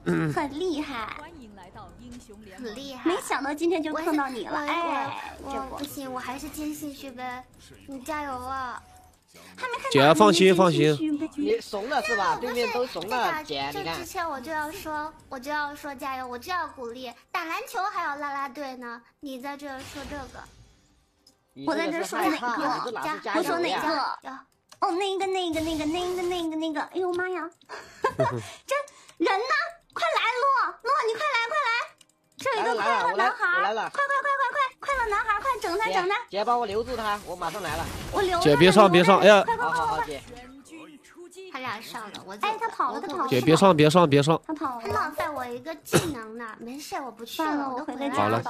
很厉害， 很厉害。 没想到今天就碰到你了，哎， 我不行，我还是坚信旭呗，你加油啊！ 还没看到姐放心放心， 你怂了是吧？对面都怂了，姐，你看。 之前我就要说加油，我就要鼓励。打篮球还有啦啦队呢，你在这说这个。 我在这说哪个？我说哪个？哦，那个，哎呦妈呀！这人呢？快来，洛，你快来！这有一个快乐男孩， 来了， 快乐男孩，快整他！ 姐，帮我留住他，我马上来了。 我留。 姐别上，哎呀！ 好，姐。 他俩上了， 哎，他跑了。 姐别上。 他跑了。 他浪费我一个技能呢，没事，我不去了， 我回来好了。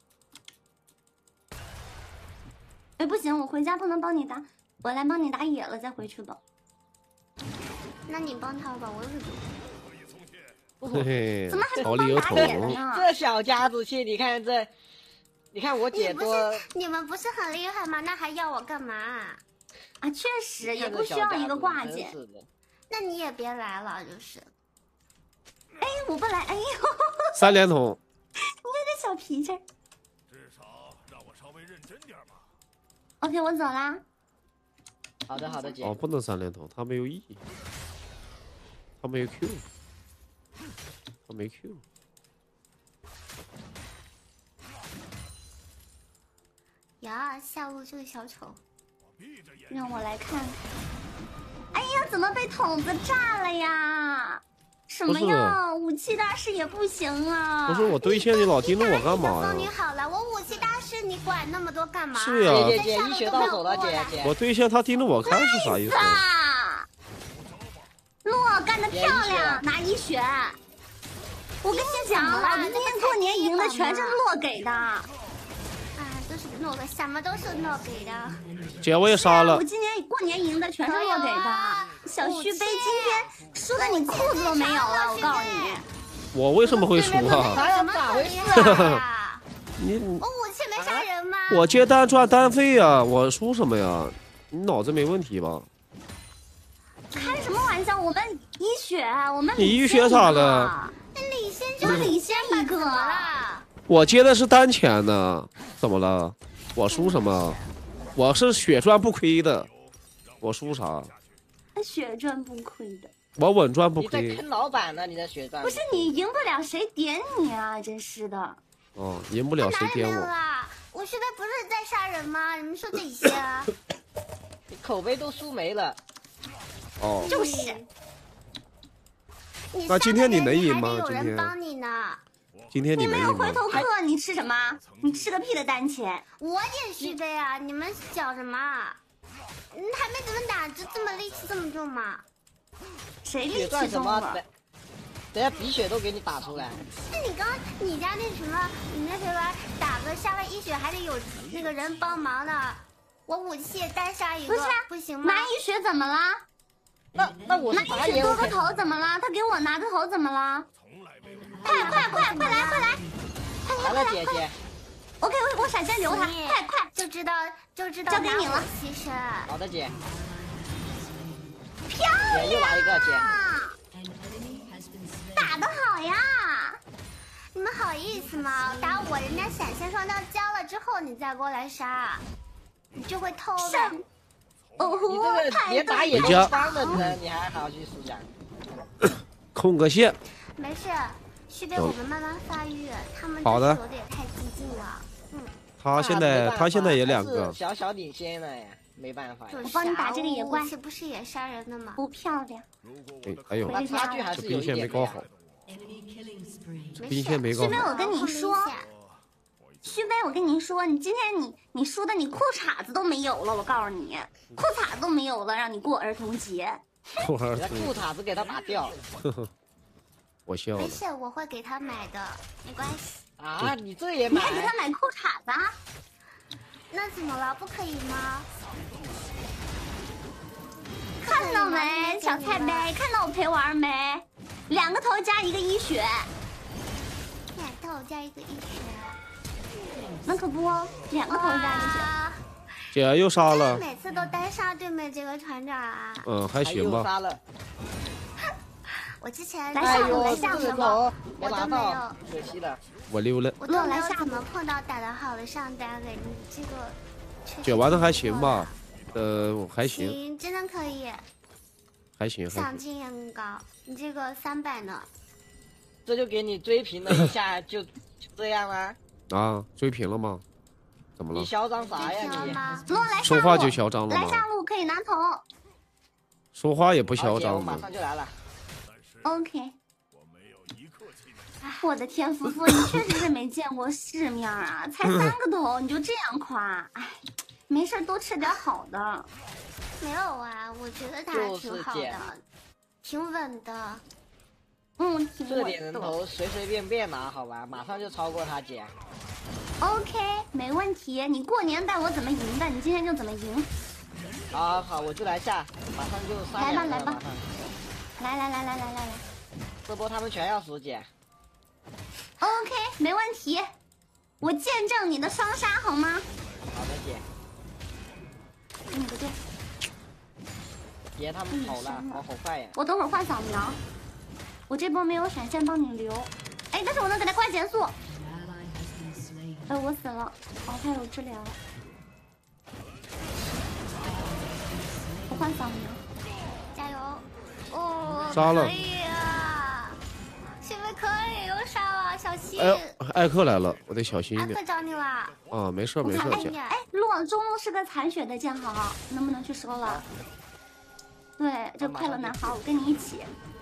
哎，不行，我回家不能帮你打，我来帮你打野了，再回去吧。 那你帮他吧，我又是主。 嘿嘿， 怎么还草里有桶呢？ 这小家子气，你看我姐多。 你们不是很厉害吗？那还要我干嘛？ 啊，确实也不需要一个挂件。 那你也别来了，就是。 哎，我不来，哎呦 ！3连桶。 你看这小脾气。 至少让我稍微认真点吧。 OK， 我走啦。 好的，姐。 哦，不能3连桶，他没有 E， 他没有 Q， 他没 Q。 呀，下路这个小丑。 让我来看。哎呀，怎么被筒子炸了呀？什么呀？武器大师也不行啊！ 不是我对线，你老盯着我干嘛呀？ 你好了，我武器大师，你管那么多干嘛？ 是呀， 姐，一血到手了，姐。 我对线他盯着我看是啥意思？ 洛干得漂亮，拿1血。我跟你讲，老子今天过年赢的全是洛给的。 都是诺的，什么都是诺给的。 姐，我也杀了。 我今年过年赢的全是洛给的。小旭杯今天输的你裤子都没有了，我告诉你。 我为什么会输啊？ 咋回事？ 你我武器没杀人吗？ 我接单赚单费呀，我输什么呀？你脑子没问题吧？ 开什么玩笑？我们1血，我们你1血咋了？ 领先就领先一个了。 我接的是单钱呢，怎么了？我输什么？我是血赚不亏的，我输啥？ 血赚不亏的， 我稳赚不亏。 你在坑老板呢？你在血赚？ 不是你赢不了谁点你啊？真是的。 哦，赢不了谁点我？ 我现在不是在杀人吗？你们说这些啊？ 你口碑都输没了。 哦， 就是。 那今天你能赢吗？ 有人帮你呢。 今天你没有回头客，你吃什么？你吃个屁的单钱！ 我点续杯啊！你们讲什么？还没怎么打，就这么力气这么重吗？ 谁力气重了？ 等下鼻血都给你打出来。 那你家那什么，你那什么打个下位1血还得有那个人帮忙呢。我武器单杀一个，不行吗？ 拿1血怎么了？ 那我拿1血多个头怎么了？他给我拿个头怎么了？快来！ 来了，姐姐。 OK， 我闪现留他，快， 就知道交给你了。 其实。 好的，姐。 漂亮！ 姐又来一个，姐。 打得好呀！ 你们好意思吗？打我，人家闪现双刀交了之后，你再过来杀，你就会偷的。 哦， 你这个连打野都帮的人，你还好去输家。 控个线。 没事。续杯我们慢慢发育，他们好的有点太激进了。 他现在也2个， 小领先了呀，没办法。 我帮你打这个野怪， 不是也杀人的吗？ 不漂亮。 哎呦， 差距还是有一点。 这兵线没搞好，兵线没搞好。 旭杯，我跟你说，旭杯，我跟你说，你今天你输的你裤衩子都没有了，我告诉你，裤衩子都没有了，让你过儿童节。 裤衩子给他打掉。 我笑了。 没事，我会给他买的，没关系。 啊，你这也买？ 你还给他买裤衩子啊？ 那怎么了？不可以吗？ 看到没，小菜杯？看到我陪玩没？2个头加1个1血。 2头加1个1血。 那可不哦，2个头加1血。 姐又杀了。 每次都单杀对面这个船长啊。 还行吧。 杀了。 我之前来下路哎呦， 来下路这个人头没我都没拿到有， 可惜了。 我溜了。 我都没有怎么碰到打得好的上单给你这个。 姐玩的还行吧？还行。 行，真的可以。 还行。 赏金也很高，你这个300呢？ 这就给你追平了一下，就这样啦。 啊，追平了吗？怎么了？ 你嚣张啥呀你？ 落来下路， 说话就嚣张了吗？ 来下路可以拿头。 说话也不嚣张我马上就来了。 OK。我的天，福福，你确实是没见过世面啊！才3个头你就这样夸，哎，没事多吃点好的。 没有啊，我觉得他挺好的，挺稳的。 嗯，挺稳的。 这点人头随随便便拿好吧，马上就超过他姐。 OK， 没问题。你过年带我怎么赢的，你今天就怎么赢。 好好，我就来下，马上就杀2个。 来吧，来。 这波他们全要死姐。 OK， 没问题。我见证你的双杀好吗？ 好的姐。 不对。 爷他们跑了，跑好快呀！ 我等会儿换扫描，我这波没有闪现帮你留。哎，但是我能给他挂减速。我死了。哦，他有治疗。我换扫描。 加油！哦， 杀了。 可以啊，是不是可以？又杀了，小心！ 艾克来了，我得小心一点。 艾克找你了。 啊，没事。 哎，洛中路是个残血的剑豪，能不能去收了？对，就快乐男孩，我跟你一起。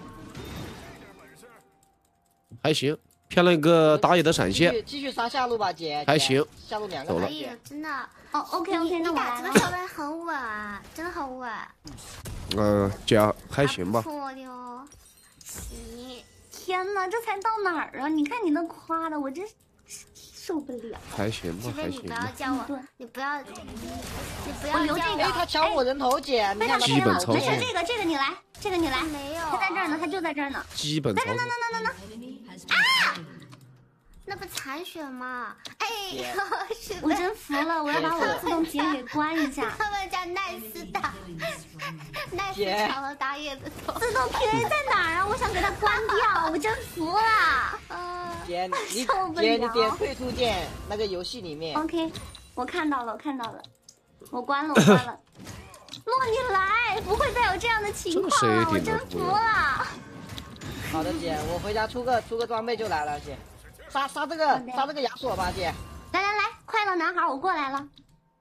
还行，骗了一个打野的闪现。 继续杀下路吧，姐。 还行， 下路2个。 可以，真的。 哦 ，OK， 那我打这个手段很稳啊，真的很稳。 姐还行吧。 不错的哦。行。 天哪，这才到哪儿啊？你看你那夸的，我真受不了。 还行吧，还行吧。 你不要叫我，你不要我留这个。 哎，他抢我人头，姐，你看基本操作。 没事，这个你来， 没有， 他在这儿呢，他就在这儿呢。 基本操作。 那。 啊！那不残血吗？哎呦， 我真服了，我要把我自动铁给关一下。 他们家奈斯打，奈斯抢了打野的头。 自动 PA 在哪儿啊？我想给它关掉，我真服了。 姐，你点退出键，那个游戏里面。 OK， 我看到了，我关了。洛，你来，不会再有这样的情况了，我真服了。 好的，姐，我回家出个装备就来了，姐。杀这个亚索吧，姐。 来，快乐男孩，我过来了。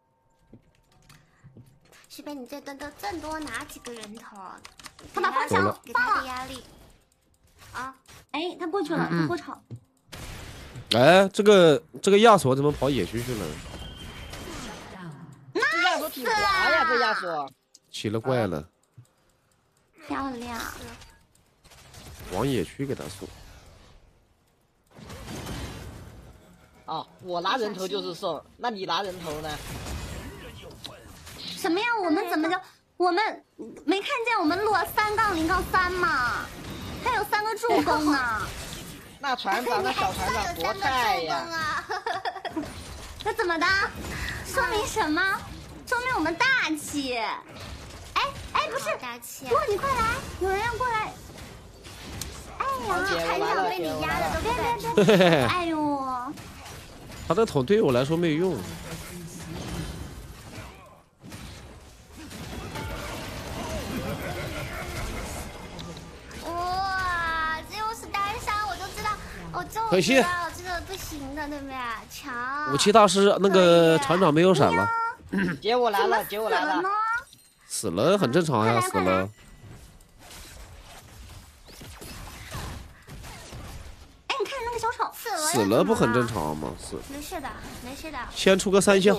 徐北，你这顿都挣多拿几个人头？ 他把方向给他的压力。啊！ 哎，他过去了，他过场。 哎，这个亚索怎么跑野区去了？ 这亚索挺滑呀，这亚索。 奇了怪了。 漂亮。 往野区给他送。 哦，我拿人头就是送，那你拿人头呢？ 什么呀？我们怎么就我们没看见我们落3-0-3吗？还有3个助攻呢。 那船长，那小船长多菜呀！ 那怎么的？说明什么？说明我们大气。哎，不是， 大气。 洛，你快来，有人要过来。哎呀， 还想被你压的都别！哎呦。 他的桶对我来说没有用。 哇，这又是单杀，我就知道，我就可惜， 这个不行的，对不对？强。 武器大师那个船长没有闪了。 姐我来了，姐我来了。 死了很正常呀，死了。 你看那个小丑死了不很正常吗？ 没事的，没事的。 先出个3星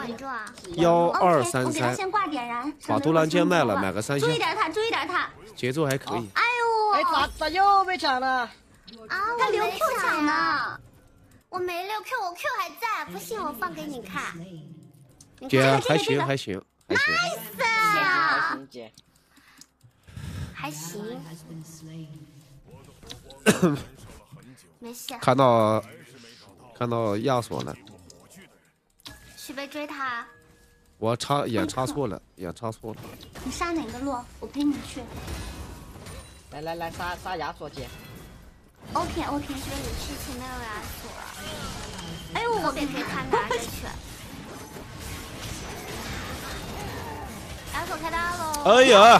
，1233， 先挂点燃， 把杜兰剑卖了，买个3星。 注意点他， 节奏还可以。 哎呦， 哎咋又被抢了？ 啊， 他留 Q 抢呢， 我没留 Q， 我 Q 还在，不信我放给你看。 姐还行。 nice 呀， 姐。 还行。没事。 看到亚索了。 徐北追他。 我眼插错了。 你杀哪个洛？我陪你去。 来，杀亚索姐。 OK， 这边有事情没有亚索。 哎呦，我被他拿着去。亚索开大喽！ 哎呀，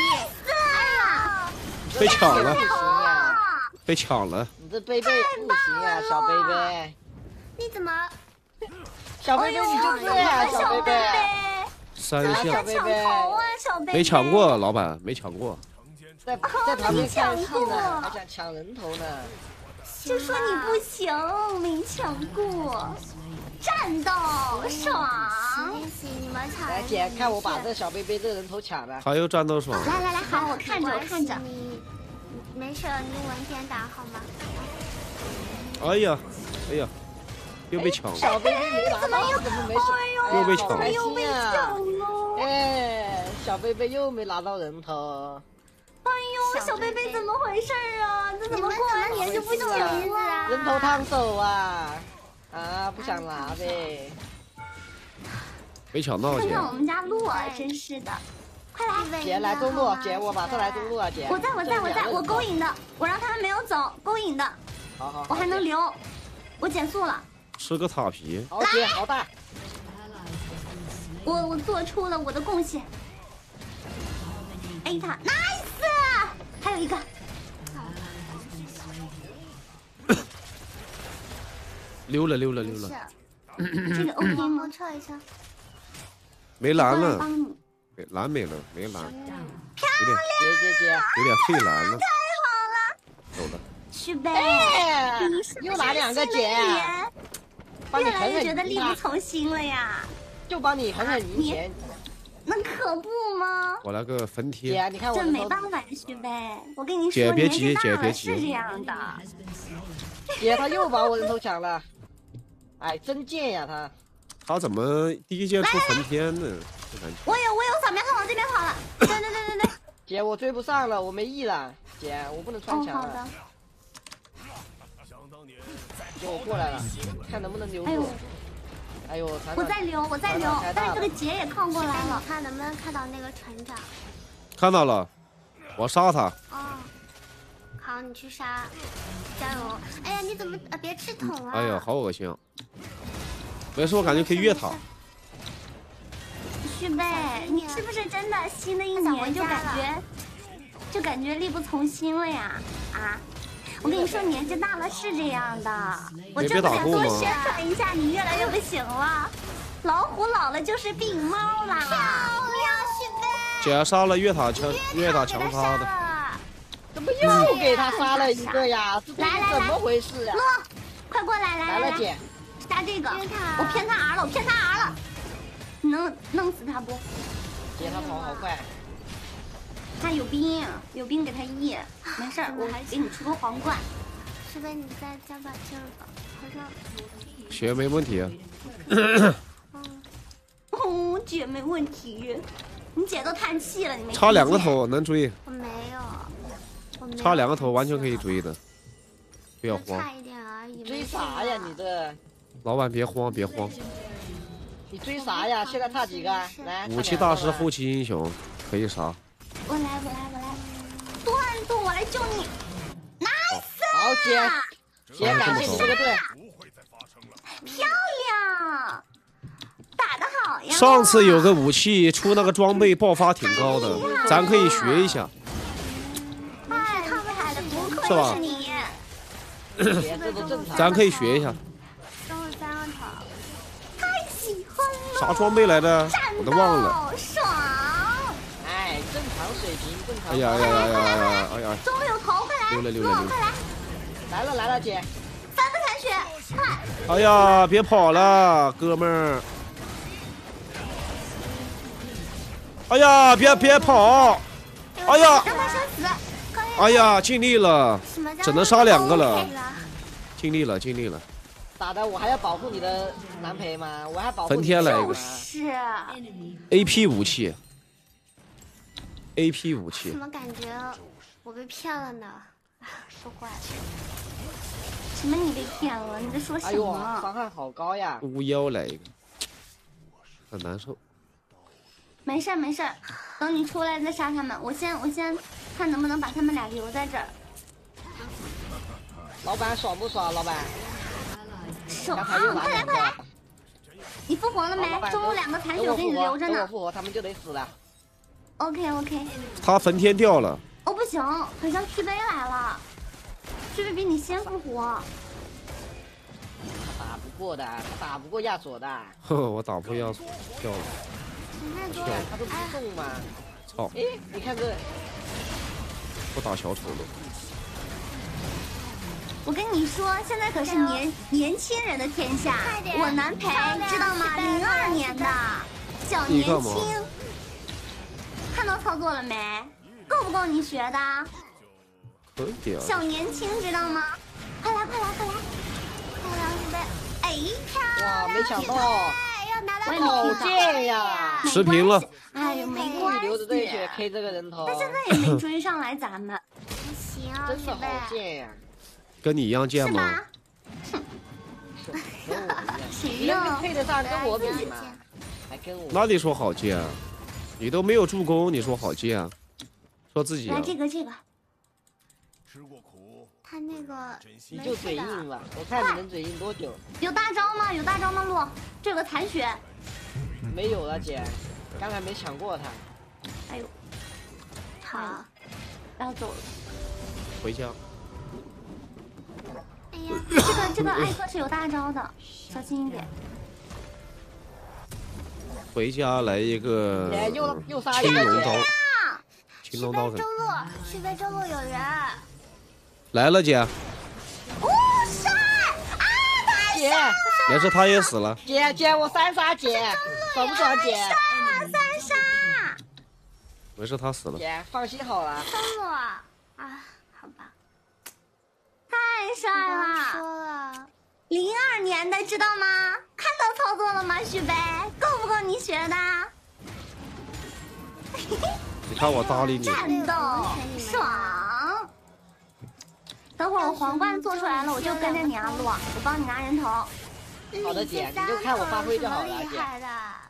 ，nice， 被抢了， 不行呀！ 被抢了。 你这贝贝不行呀，小贝贝。 你怎么？ 小贝贝你就这样， 小贝贝， 三抢项头啊，小贝贝。 没抢过，老板没抢过。 在旁边看戏呢，还想抢人头呢。 就说你不行，没抢过。战斗爽！ 行，你们抢。 来姐，看我把这小贝贝这人头抢了。 还有战斗爽。 来，好，我看着。 你没事，你用文件打好吗？ 哎呀，又被抢了。 小贝贝没拿到，怎么没事？ 又被抢了。 又被抢了！ 哎，小贝贝又没拿到人头。 哎呦，小贝贝怎么回事啊？这怎么过完年就不行了？ 人头烫手啊！啊，不想拿呗。 没抢到姐。 看看我们家鹿啊，真是的。快来， 姐来中路，姐我马上来中路啊，姐。 我在，我勾引的，我让他们没有走，勾引的。 好。 我还能留，我减速了。 吃个塔皮。 好姐，好大。 我做出了我的贡献。A 塔 ，nice， 还有一个。 溜了。 这个 OK 吗？ 撤一下。 没蓝了， 帮你。 蓝没了，没蓝。 漂亮， 姐， 有点费蓝了。 太好了。 走了。 去呗。 又拿2个姐。 越来越觉得力不从心了呀。 就帮你狠狠赢钱。 那可不吗？ 我来个分贴。 姐，你看我这没办法，去呗。我跟你说， 姐别急， 是这样的。 姐，他又把我人头抢了。哎，真贱呀他！ 他怎么第一件出phần天呢？ 我有扫描，他往这边跑了。对。 姐，我追不上了，我没 E 了。姐，我不能穿墙了。 好的。 姐，我过来了，看能不能留住。哎呦， 我在留，但是这个姐也靠过来了。 看能不能看到那个船长。 看到了，我杀他。 哦。好，你去杀，加油！哎呀，你怎么别吃桶啊？ 哎呀，好恶心啊！没事，我感觉可以越塔。 旭贝，你是不是真的新的一年就感觉力不从心了呀？啊！我跟你说，年纪大了是这样的。我就想多宣传一下，你越来越不行了。老虎老了就是病猫啦！漂亮，旭贝！ 姐杀了越塔强杀的。 怎么又给他杀了一个呀？这怎么回事啊？ 洛，快过来！ 来了姐， 杀这个！我偏他 R 了，你能弄死他不？ 姐，他跑好快。 他有兵给他 E， 没事，我还给你出个皇冠。 是被你再加把劲儿吧，好像。 血没问题。 哦，姐没问题，你姐都叹气了，你没？ 差2个头能追。 我没有。 差2个头完全可以追的，不要慌。 差一点而已。 追啥呀你这？ 老板别慌。 你追啥呀？现在差几个？来。 武器大师后期英雄可以杀。 我来，断，我来救你。nice。 好姐，感谢你这个队。 漂亮，打得好呀。 上次有个武器出那个装备爆发挺高的，咱可以学一下。是吧？咱可以学一下。 升了3个头， 太喜欢了。 啥装备来着？我都忘了。 爽！ 哎，正常水平，正常。 哎呀！ 中路有头，快来！ 溜， 快来！ 来了，姐。 3个残血，快！ 哎呀，别跑了，哥们儿！哎呀，别跑！哎呀！ 让他生死。 哎呀，尽力了，只能杀2个了，尽力了。 打的我还要保护你的蓝培吗？我还保护分天来一个。 是。 AP 武器。AP 武器。 怎么感觉我被骗了呢？说怪了。 什么你被骗了？你在说什么？ 哎呦，伤害好高呀！ 巫妖来一个，很难受。 没事，等你出来再杀他们。我先看能不能把他们俩留在这儿。 老板爽不爽？老板， 爽！快来快来！你复活了没？中路2个残血我给你留着呢。 等我复活，他们就得死了。 OK。 他焚天掉了。 哦不行，好像续杯来了。续杯比你先复活。 他打不过的，他打不过亚索的。 呵，我打不过亚索，掉了。 掉，他都不送嘛。 操！ 哎，你看这。 不打小丑了。 我跟你说，现在可是年轻人的天下，我难陪，知道吗？02年的，小年轻，看到操作了没？够不够你学的？ 可以啊。 小年轻，知道吗？快来！哎， 哇，没抢到， 要拿到好贱呀！ 持平了。 哎呦，没关系。 留着对血 K 这个人头。 但现在也没追上来，咱们。 行， 真的好贱呀！ 跟你一样贱吗？ 谁呀？ 配得上跟我比吗？还跟我？ 那你说好贱？你都没有助攻，你说好贱？说自己。 来这个。 吃过苦。 他那个你就嘴硬吧，我看你能嘴硬多久？ 有大招吗？路？这个残血。 没有了，姐，刚才没抢过他。 哎呦，好，要走了。 回家。 哎呀， 这个艾克是有大招的，小心一点。 回家来一个又杀一个姐。 青龙刀。 续杯中路有人。 来了，姐。 哦，帅！啊， 姐， 没事，他也死了。 姐，我3杀姐，爽不爽姐 ？3杀。 没事，他死了。 姐，放心好了。 中路啊，好吧。 太帅了！ 说了 ，02年的知道吗？看到操作了吗？续杯够不够你学的？ 你看我搭理你。 战斗爽！等会儿我皇冠做出来了，我就跟着你啊，路，我帮你拿人头。 好的姐，你就看我发挥就好了，姐。 3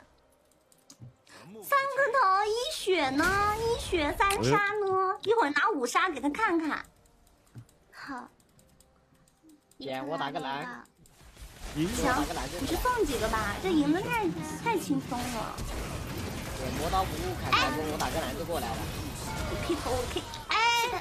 个头1血呢？1血3杀呢？一会儿拿5杀给他看看。好。 姐，我打个蓝。 行，你是送几个吧？这赢得太轻松了。 我磨刀不误砍刀工，我打个蓝就过来了。 我 K。哎。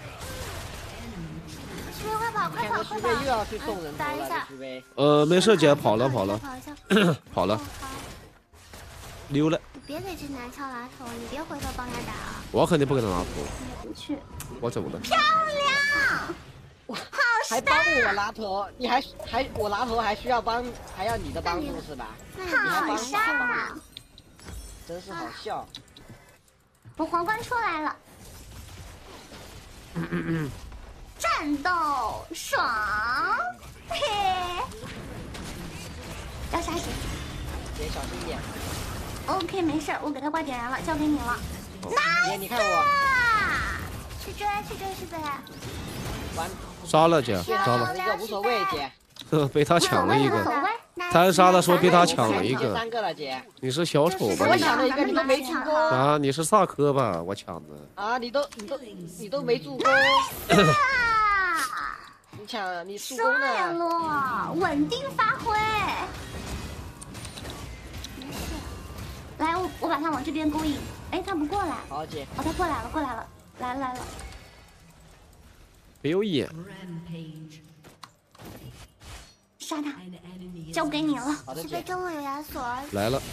徐飞快跑！ 徐飞又要去送人头了，徐飞。 没事，姐，跑了。跑了。溜了。 你别给这男枪拿头，你别回头帮他打。 我肯定不给他拿头。 不去。 我怎么了？ 漂亮！ 还帮我拿头，你还我拿头还需要还要你的帮助是吧？ 好杀！ 真是好笑。 我皇冠出来了。战斗爽！嘿，要杀谁？ 姐小心点。 OK， 没事，我给他挂点燃了，交给你了。 姐，你看我。 去追是呗。 杀了姐，杀了。 一个无所谓姐。 被他抢了一个。单杀的说被他抢了一个。 3个了姐。 你是小丑吧？ 我抢了一个，你都没助攻。 啊，你是萨科吧？我抢的。 啊，你都没助攻。你助攻了，稳定发挥。来，我把他往这边勾引。哎，他不过来。 好姐。 哦，他过来了，来了。 没有眼。 杀他，交给你了。 好的姐。这边中路有亚索。 来了。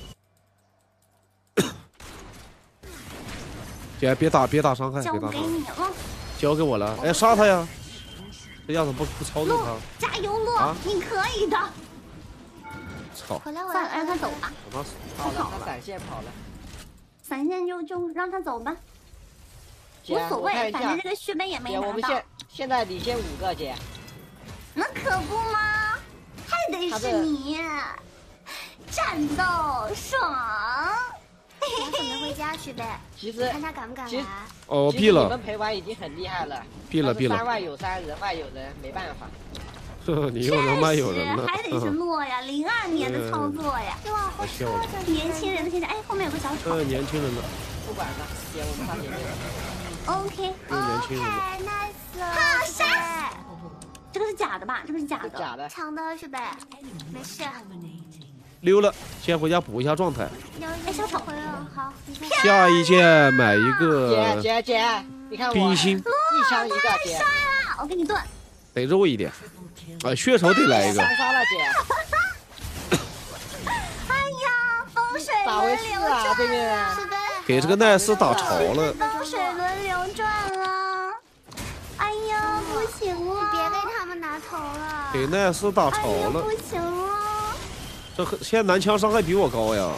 姐，别打伤害， 交给你了。 交给我了。哎，杀他呀！这样子不操作他。 加油，路，你可以的。 操！ 回来， 让他走吧。 好了，他闪现跑了。 闪现就让他走吧。无所谓，反正这个续杯也没拿到。 姐，我们现在领先5个姐。 那可不吗？还得是你。战斗爽。 我准备回家去呗。 其实看他敢不敢来。 我毙了。 你们陪玩已经很厉害了。 毙了。 3外有3，人外有人，没办法。 你有人外有人了。 还得是洛呀，02年的操作呀。 哇，好帅！ 年轻人的天下。哎，后面有个小丑。 年轻人的。 不管了，姐，我们上前面。 OK， 年轻人。 nice， 好杀！这个是假的吧？这个是假的。 假的。 抢的是呗，没事。 溜了，先回家补一下状态。 哎，小丑回了，好。 下一件买一个。 姐，你看我冰心。 一枪一个姐。 我给你炖。 得肉一点。血手得来一个。 杀了姐。 哎呀，风水轮流转对面。 给这个奈斯打潮了。 风水轮流转了。哎呀，不行了！ 别给他们拿头了。 给奈斯打潮了。 不行了。 这现在男枪伤害比我高呀！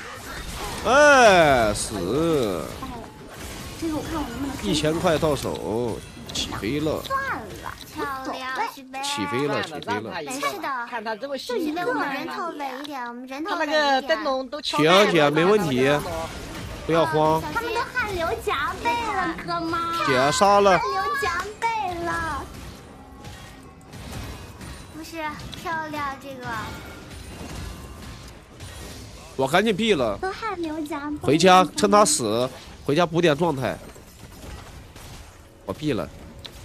哎，死！ 这个我看我能不能 1000块到手，起飞了！ 算了， 漂亮， 起飞了，起飞了！ 没事的， 看他这么细， 因为我们人头稳一点，我们人头他那个灯笼都敲。 行姐，没问题，不要慌。 他们都汗流浃背了，哥们。 姐杀了。 汗流浃背了。 不是漂亮这个。 我赶紧毙了， 都汗流浃背。 回家趁他死，回家补点状态。我毙了。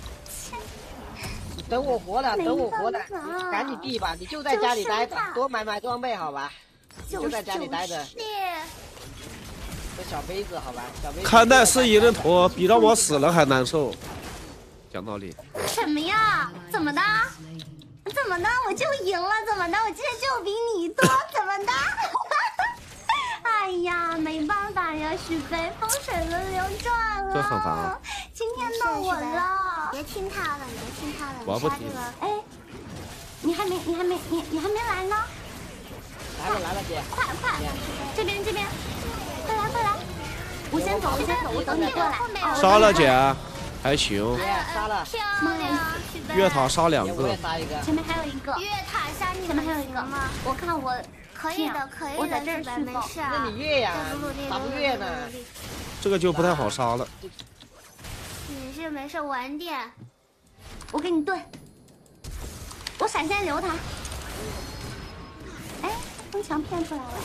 等我活了，等我活了，赶紧毙吧！你就在家里待着，多买装备好吧？就在家里待着。这小杯子好吧？小杯子。 看待是一人头，比让我死了还难受。讲道理。 什么呀？怎么的？怎么的？我就赢了？怎么的？我今天就比你多？怎么的？哎呀，没办法呀，许飞，风水轮流转了。 这很烦。 今天到我了。 别听他的，你别听他的。 我不听。 哎，你还没来呢？ 来了，姐。 快，这边，快来！我先走，我等你过来。 杀了姐，还行。 杀了。 漂亮，许飞。 越塔杀2个。 前面还有一个。 越塔杀你前面还有一个吗？我看我。 可以的， 我在这儿去没事。 那你越呀，打不越呢？ 这个就不太好杀了。 没事，晚点。 我给你炖。我闪现留他。哎，风墙骗出来了。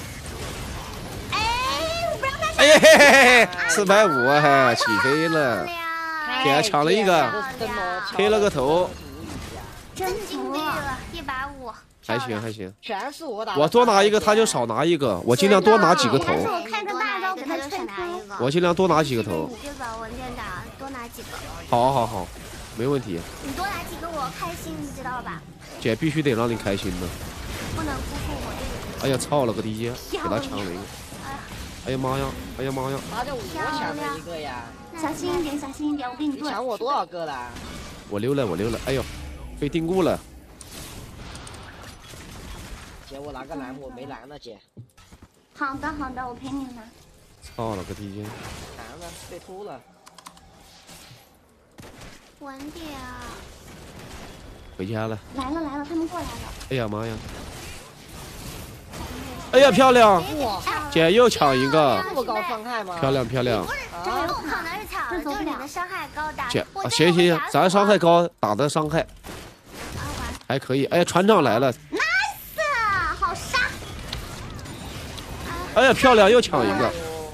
哎，我不让他。 哎嘿，450还起飞了，给他抢了一个，黑了个头。 真金币了，150。 还行， 全是我打。 我多拿一个，他就少拿一个。我尽量多拿几个头。 我开个大招给他劝开。 我尽量多拿几个头。 别把文件打，多拿几个。 好，没问题。 你多拿几个我开心，你知道吧？ 姐必须得让你开心的。 不能辜负我这个。 哎呀，操了个地界，给他抢了一个。哎呀妈呀！ 他就我抢了一个呀。 小心一点，我给你炖。 你抢我多少个了？ 我溜了。哎呦，被定固了。 姐，我拿个蓝，我没蓝了，姐。 好的，我陪你拿。 操了个地界！ 蓝了，被秃了。 晚点啊！ 回家了。 来了，他们过来了。 哎呀妈呀！哎呀，漂亮！姐又抢一个。 这么高伤害吗？ 漂亮。 这个不可能是抢的，就是你的伤害高打。 姐，行，咱伤害高，打的伤害还可以。哎呀，船长来了。 好杀！ 哎呀，漂亮，又抢一个，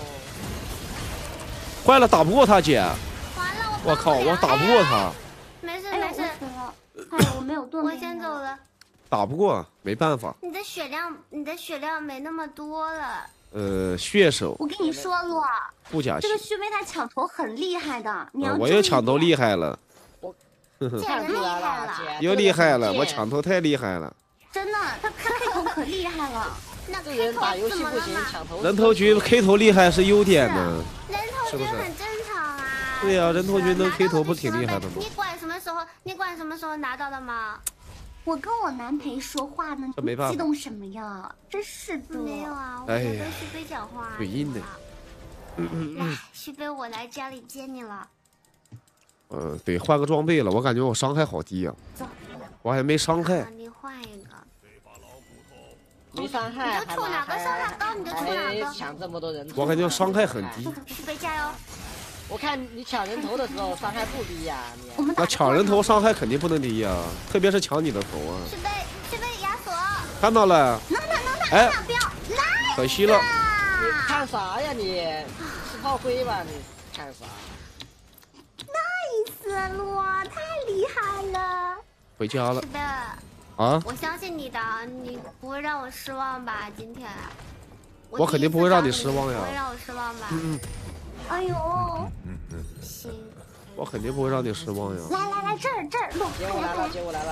坏了，打不过他姐。 完了， 我靠，我打不过他。 没事。 哎，我没有盾。 我先走了。 打不过，没办法。 你的血量没那么多了。 血手。 我跟你说了， 不假。 这个旭飞他抢头很厉害的，你要我又抢头厉害了。 看出来了， 又厉害了，我抢头太厉害了。 真的，他 K 头可厉害了。 那这人打游戏不行，抢头。 人头局 K 头厉害是优点呢， 是不是？很正常啊。 对呀，人头局能 K 头不挺厉害的吗？ 你管什么时候拿到的吗？ 我跟我男陪说话呢， 这没办法。 激动什么呀？真是的。 没有啊，我跟旭飞讲话。 嘴硬的。 来，旭飞，我来家里接你了。 得换个装备了，我感觉我伤害好低呀。 走。 我还没伤害。 你换一个。 没伤害， 你就冲哪个伤害高你就冲哪个。 抢这么多人头， 我感觉伤害很低。 旭飞加油！ 我看你抢人头的时候伤害不低呀。 那抢人头伤害肯定不能低呀，特别是抢你的头啊。 旭飞亚索。 看到了。 能打！ 哎， 不要！ 可惜了。 你看啥呀你？吃炮灰吧你？看啥？ 子，洛太厉害了。 回家了。 是的。 啊？ 我相信你的，你不会让我失望吧？今天。 我肯定不会让你失望呀。 不会让我失望吧？ 哎呦。 行。 我肯定不会让你失望呀。 来，这儿，洛。 接我来了，接我来了。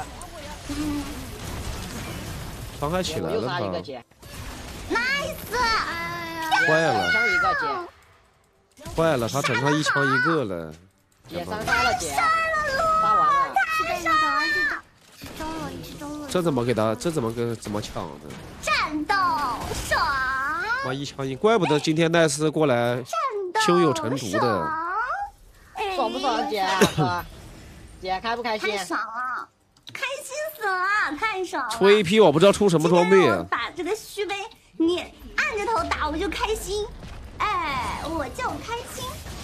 伤害起来了吧 ？Nice！ 坏了， 伤一个姐。 坏了，他整上1枪1个了。 姐3杀了姐，杀完了。 这怎么给他？这怎么抢的？ 战斗爽！ 妈1枪1，怪不得今天奈斯过来胸有成竹的。 爽不爽，姐？姐开不开心？ 太爽了，开心死了，太爽了！ 出 AP 我不知道出什么装备啊。 把这个虚杯你按着头打，我就开心，哎，我就开心。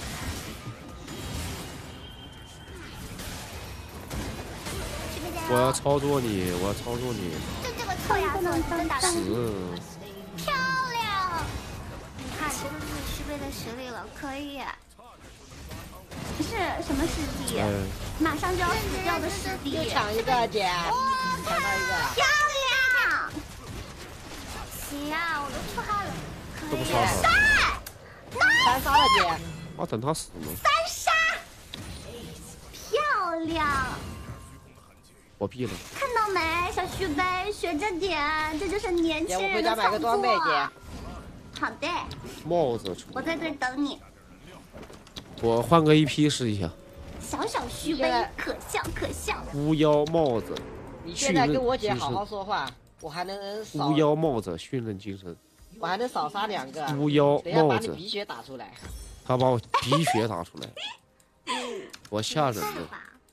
我要操作你，我要操作你。 就这个臭丫头，你打的漂亮！你看，这就是虚杯的实力了，可以。 是什么师弟？马上就要死掉的师弟。 又抢一个姐，抢到一个。 漂亮！ 行呀，我都出汗了。 这不杀他？3杀了姐。 我等他死呢。 3杀！漂亮！ 我毙了。 看到没，小旭杯，学着点，这就是年轻人的我回家买个装备姐。 好的。 帽子。 我在这等你。 我换个 EP 试一下。 小虚杯，可笑可笑。 巫妖帽子。 你现在跟我姐好好说话，我还能少。 巫妖帽子，训练精神。 我还能少杀2个。 巫妖帽子。 把你鼻血打出来。 他把我鼻血打出来。多吓人呢！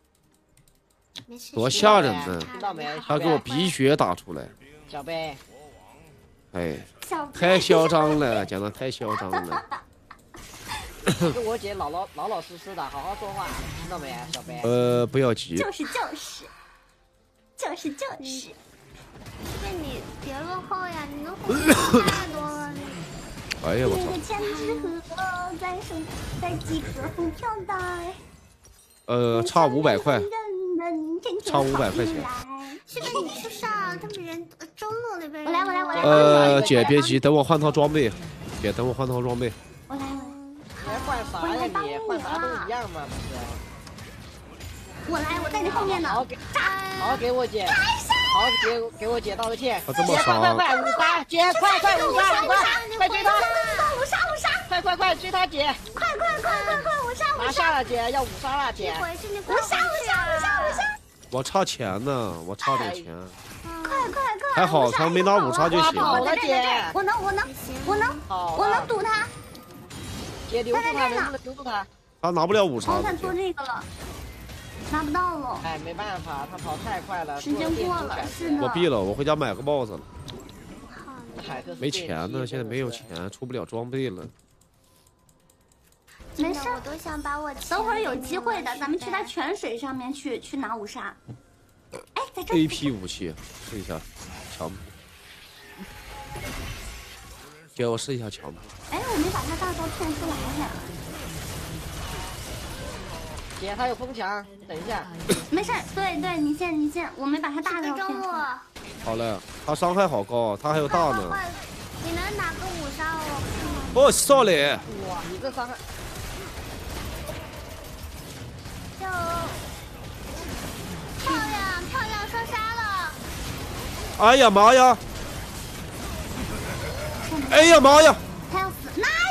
多吓人呢！他给我鼻血打出来。 小贝。 哎，太嚣张了，讲的太嚣张了。 跟我姐老实实的，好好说话，听到没，小贝？ 不要急。 就是。 那你别落后呀，你能红太多了。 哎呀，我操！ 千纸鹤在几个红飘带。 差500块。差500块钱。 是不是你出上他们人中路那边？ 我来。 姐别急，等我换套装备。姐，等我换套装备。 我来。 还换啥呀你？换啥都一样嘛，不是？ 我在你后面呢。 好给我姐，好给我姐道个歉。 姐快5杀！姐快5杀！快追他！ 五杀！ 快追他姐！ 快！五杀！ 拿下了姐，要5杀了姐！ 五杀！ 我差钱呢，我差点钱。 快！ 还好他没拿5杀就行。 好了姐， 我能堵他。 姐留住他，能不能留住他？ 他拿不了5杀。 他做这个了，拿不到了。 哎，没办法，他跑太快了， 时间过了，是的。 我毙了，我回家买个帽子了。 没钱呢，现在没有钱，出不了装备了。 没事， 我都想把我等会儿有机会的，咱们去他泉水上面去拿5杀。哎，在这 AP 武器试一下，强。给我试一下强。 哎，我没把他大招骗出来呀。 姐，他有风墙，等一下。 没事，对，你先，我没把他大招骗出来。 好了，他伤害好高，他还有大呢。 你能拿个5杀我？哦，少嘞！ 哇，你这伤害。 就漂亮，双杀了！ 哎呀妈呀！哎呀妈呀！ 他要死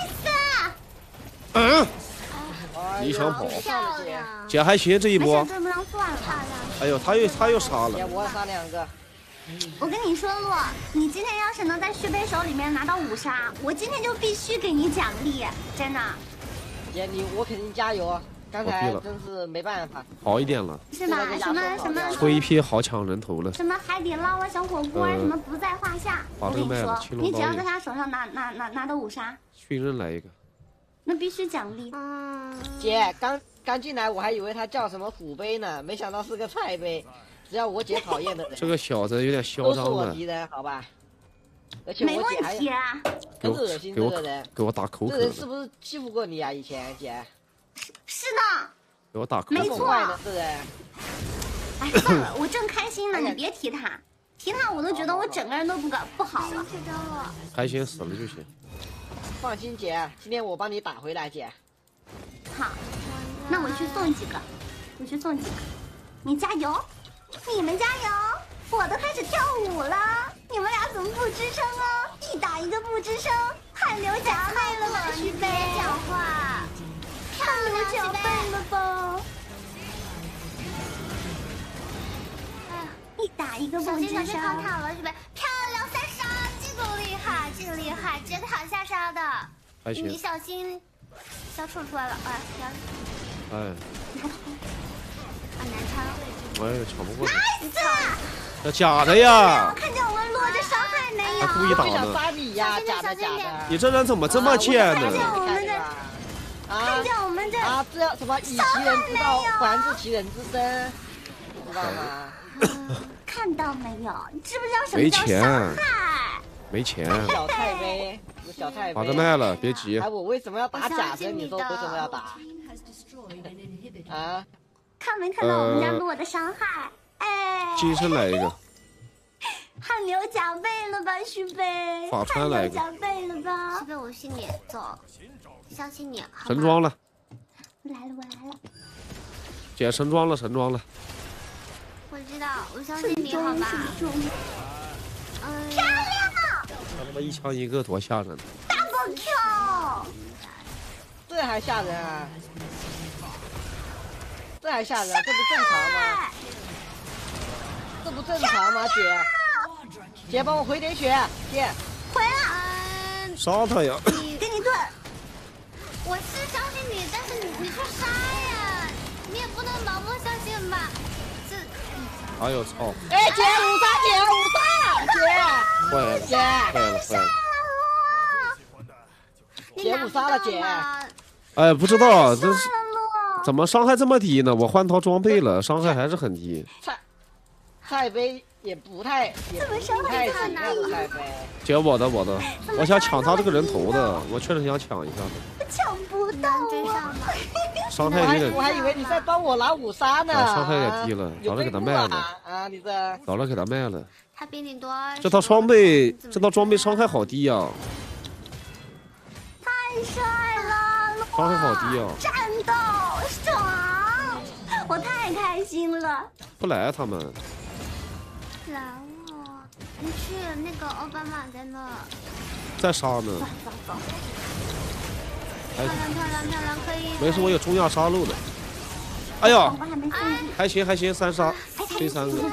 ，nice！一枪跑，姐还行这一波。 追不上算了。 哎呦，他又杀了。 我杀2个。 我跟你说，洛，你今天要是能在续杯手里面拿到5杀，我今天就必须给你奖励，真的。 姐，我肯定加油。刚才真是没办法。 好一点了。 是吧？什么？ 出一批好抢人头了。 什么海底捞啊，小火锅什么不在话下。我跟你说，你只要在他手上拿到5杀。 训人来一个。 那必须奖励。 姐，刚进来我还以为他叫什么虎杯呢，没想到是个菜杯。只要我姐讨厌的人， 这个小子有点嚣张了。 都是我敌人，好吧？而且我姐还很恶心，这个人给我打口渴。 这人是不是欺负过你啊？以前姐？ 是的。 给我打磕。 没错。哎，算了，我正开心呢，你别提他，提他我都觉得我整个人都不好了。 开心死了就行。 放心，姐，今天我帮你打回来，姐。 好，那我去送几个，你加油，你们加油，我都开始跳舞了，你们俩怎么不吱声啊？一打一个不吱声，汗流浃背了吧？ 你别讲话， 汗流浃背了吧？一打一个不吱声。 小心了，是不是？漂亮3杀，这个厉害，直接躺下杀的。你小心，小丑出来了， 哎。 好难抢。 哎呀，抢不过。 nice。 这假的呀！ 看见我们落着伤害没有？ 还故意打呢。杀你呀！假的。 你这人怎么这么贱呢？ 看见我们这啊，这什么以其人之道还治其人之身，知道吗？ 看到没有？你知不知道什么叫伤害？ 没钱。 小菜呗，小菜呗。 好的卖了，别急。 哎，我为什么要打假的？你说为什么要打？啊？ 看没看到我们家落的伤害？哎。 金身来一个。 汗流浃背了吧，徐飞？ 法川来一个。 汗流浃背了吧？ 徐飞，我信你，走，相信你。 神装了。 我来了。 姐神装了。 我知道，我相信你，好吧？ 漂亮！ 他妈一枪一个多吓人 ！Double kill！ 这还吓人啊！这还吓人，这不正常吗？这不正常吗，姐？姐，帮我回点血，姐。 回了。 杀他呀！ 给你盾。 我是相信你，但是你去杀呀，你也不能盲目相信吧？ 哎呦操！ 哎，姐5杀，姐， 坏了！ 姐5杀了，姐。 哎，不知道这是怎么伤害这么低呢？我换套装备了，伤害还是很低。 菜杯也不太行啊，菜杯。 姐，我的，我想抢他这个人头的，我确实想抢一下子。 抢不到啊！ 伤害有点， 我还以为你在帮我拿5杀呢。 伤害有点低了，早点给他卖了。 啊，你这早点给他卖了。 他比你多。 这套装备伤害好低呀！ 太帅了！ 伤害好低啊！ 战斗爽，我太开心了。 不来他们。 来了，你去那个奥巴马在那。 在杀呢。 走。 漂亮，可以。 没事，我有中亚杀戮的。哎呀，还行，3杀，推3个。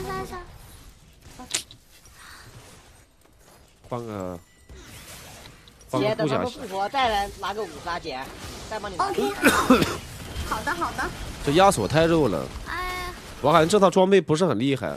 换个姐，等他们复活再来拿个5杀，姐，再帮你拿。 OK。好的。 这亚索太肉了。 哎。 我感觉这套装备不是很厉害。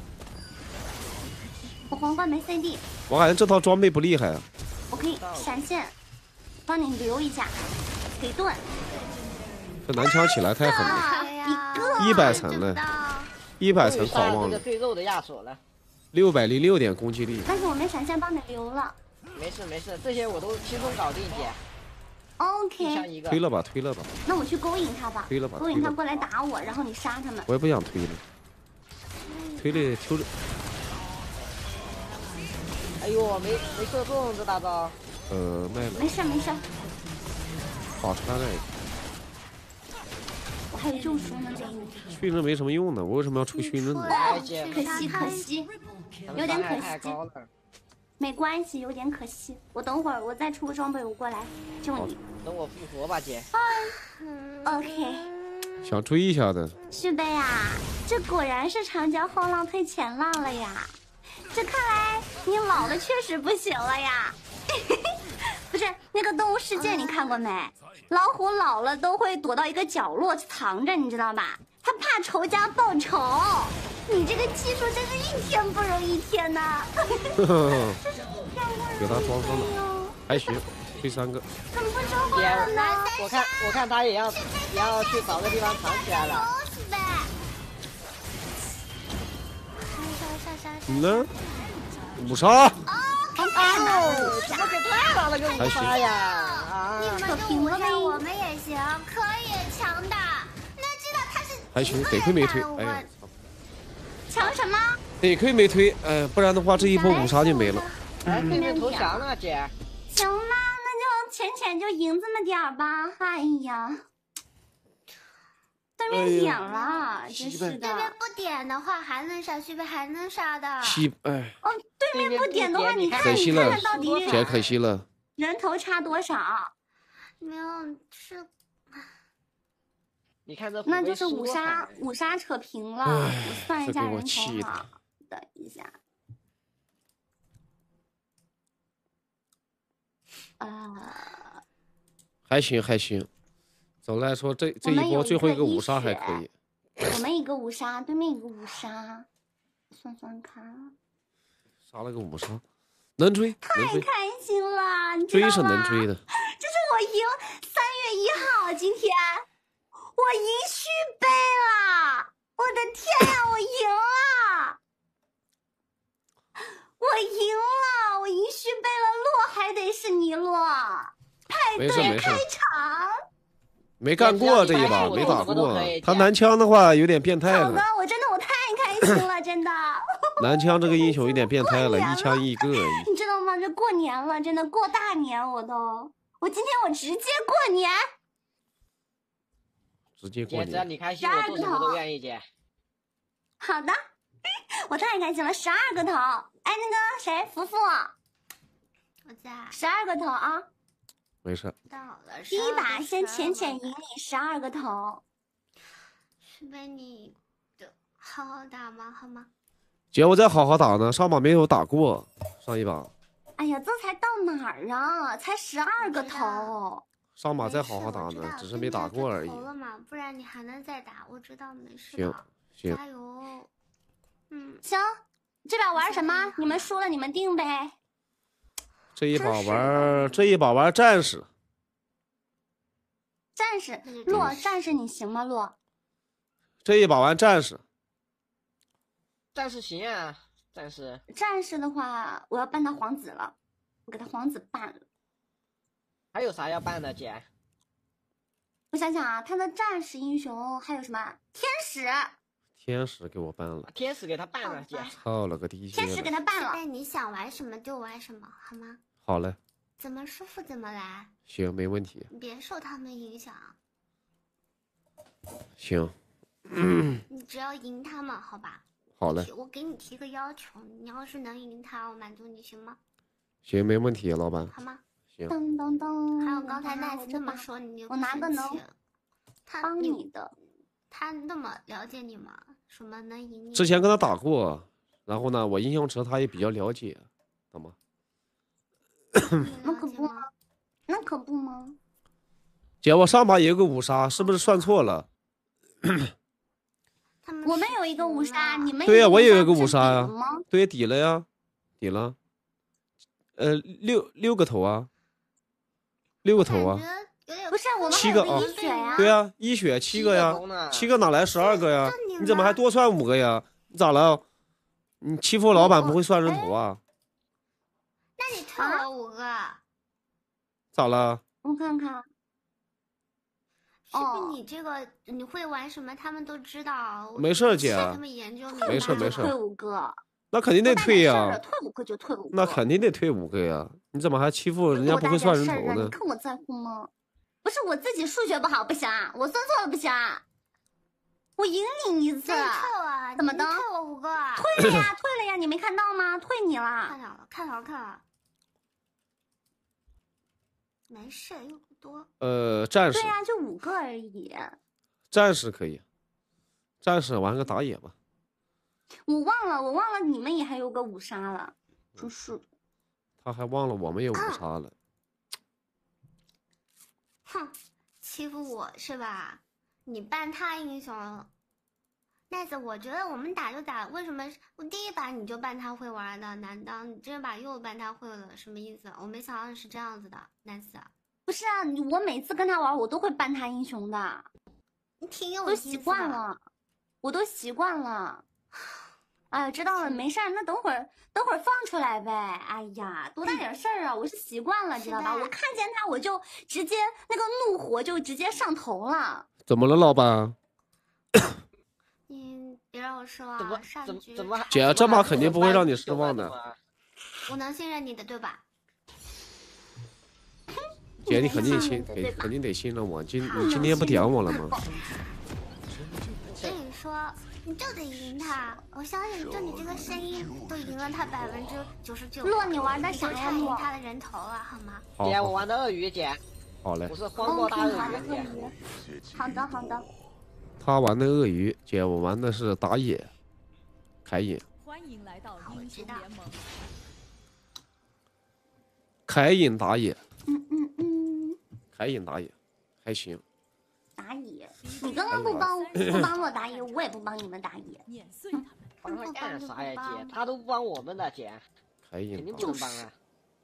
我皇冠没 CD。 我感觉这套装备不厉害。 我可以闪现，帮你留一下，给盾。 这男枪起来太狠了，100层了，100层狂妄了。 最肉的亚索了 ，606点攻击力。 但是我没闪现帮你留了。 没事，这些我都轻松搞定，姐。 OK。 推了吧。 那我去勾引他吧。 推了吧。 勾引他过来打我，然后你杀他们。 我也不想推了。推了。 哎呦，没射中这大招。 卖了。 没事。 法川来。 我还有救赎呢，这一幕。 训刃没什么用呢，我为什么要出训刃呢？ 可惜，有点可惜。没关系，有点可惜。我等会儿我再出个装备，我过来救你。 等我复活吧，姐。 OK。 想追一下的。 旭贝啊，这果然是长江后浪推前浪了呀！这看来你老了确实不行了呀。不是那个动物世界你看过没？老虎老了都会躲到一个角落藏着，你知道吧？他怕仇家报仇。你这个技术真是一天不如一天呐！ 给他装上了，还行，推3个。 怎么不说话了呢？ 我看他也要去找个地方藏起来了。 你呢？5杀。 怎么给太大了个5杀呀？ 你们就5杀，我们也行，可以强大。 还行，得亏没推。哎呀， 抢什么？ 得亏没推，不然的话这一波5杀就没了。 哎，对面投降了，姐。 行吧，那就浅就赢这么点儿吧。哎呀，对面点了，真是的。 对面不点的话还能杀，续杯还能杀的。 哎。 哦，对面不点的话，你看可惜了， 到底姐可惜了。 人头差多少？ 没有是。 你看这那就是5杀扯平了。我算一下人头哈，等一下。 还行，总的来说这一波最后一个5杀还可以。 我们一个5杀，对面一个5杀，算看。 杀了个5杀，能追， 太开心了，你知道吗？ 追是能追的。 这是我赢3月1号，今天我赢续杯了！我的天呀，我赢了！我赢了！我赢续杯了，落还得是你落。派对开场。 没干过这一把，没打过。他男枪的话有点变态了。 好的，我太开心了，真的。 男枪这个英雄有点变态了，一枪一个。 你知道吗？这过年了，真的过大年，我今天我直接过年。 直接过年。 只要你开心，我做什么都愿意姐。 好的，我太开心了，12个头。哎，那个谁，福福， 我在 12个头啊。 没事。 到了， 第一把先浅赢你12个头。 是被你好好打吗？好吗？ 姐，我再好好打呢，上把没有打过，上一把。 哎呀，这才到哪儿啊？才12个头。 上把再好好打呢，只是没打过而已。 了嘛，不然你还能再打。我知道，没事的。行， 加油。 行，这把玩什么？你们输了你们定呗。 这一把玩战士。 战士你行吗？洛。 这一把玩战士。 战士行啊，战士的话，我要办他皇子了，我给他皇子办了。 还有啥要办的姐？ 我想想啊，他的战士英雄还有什么？天使给我办了， 天使给他办了姐。 操了个地天使给他办了。 现在你想玩什么就玩什么，好吗？ 好嘞。 怎么舒服怎么来。 行，没问题。 你别受他们影响。 行。 你只要赢他们，好吧？ 好嘞。 我给你提个要求，你要是能赢他，我满足你，行吗？ 行，没问题，老板。 好吗？ 行。 噔噔噔。 还有刚才奈斯这么说，你我拿个能帮你的。 他那么了解你吗？什么能赢你？ 之前跟他打过，然后呢，我英雄池他也比较了解，懂吗？ 那可不吗？ 姐，我上把也有个5杀，是不是算错了？ 我们有一个5杀，你们对呀，我也有一个5杀呀。对，抵了呀，抵了。六个头啊，6个头啊。 不是我们 7个啊，对呀，1血7个呀，7个哪来12个呀？你怎么还多算5个呀？你咋了？你欺负老板不会算人头啊？ 那你退我5个。 咋了？ 我看看。 是不是你这个你会玩什么？他们都知道。 没事姐， 他们研究没事。 退5个。 那肯定得退呀。 退5个就退5个。 那肯定得退5个呀！你怎么还欺负人家不会算人头呢？ 你看我在乎吗？不是我自己数学不好不行啊，我算错了不行啊，我赢你一次。怎么的？ 退我5个。 退了呀，你没看到吗？退你了。 看到了。没事，又不多。 战士。 对呀，就5个而已。 战士可以，战士玩个打野吧。 我忘了你们也还有个5杀了，真是。 他还忘了我们有5杀了。 哼，欺负我是吧？你办他英雄，奈子，我觉得我们打就打，为什么我第一把你就办他会玩的？难道你这把又办他会了？什么意思？我没想到是这样子的，奈子。 不是啊，我每次跟他玩，我都会办他英雄的。 你挺有都习惯了，我都习惯了。哎呀，知道了，没事儿，那等会儿放出来呗。哎呀，多大点事儿啊！我是习惯了，知道吧？我看见他我就直接那个怒火就直接上头了。 怎么了，老板？ 别让我失望。 怎么？ 姐，这把肯定不会让你失望的。 我能信任你的，对吧？ 姐，你肯定得信任我。你今天不点我了吗？ 跟你说，你就得赢他。我相信，就你这个声音，都赢了他99%。 洛，你玩的啥呀？ 赢他的人头了，好吗？ 姐，我玩的鳄鱼，姐。 好嘞。 我是荒漠大鳄鱼。 好的，好的。 他玩的鳄鱼，姐，我玩的是打野，凯隐。 欢迎来到英雄联盟。 凯隐打野。凯隐打野，还行。 打野，你刚刚不帮我打野，我也不帮你们打野。 帮他干啥呀，姐？他都不帮我们的，姐。 凯隐肯定不能帮啊。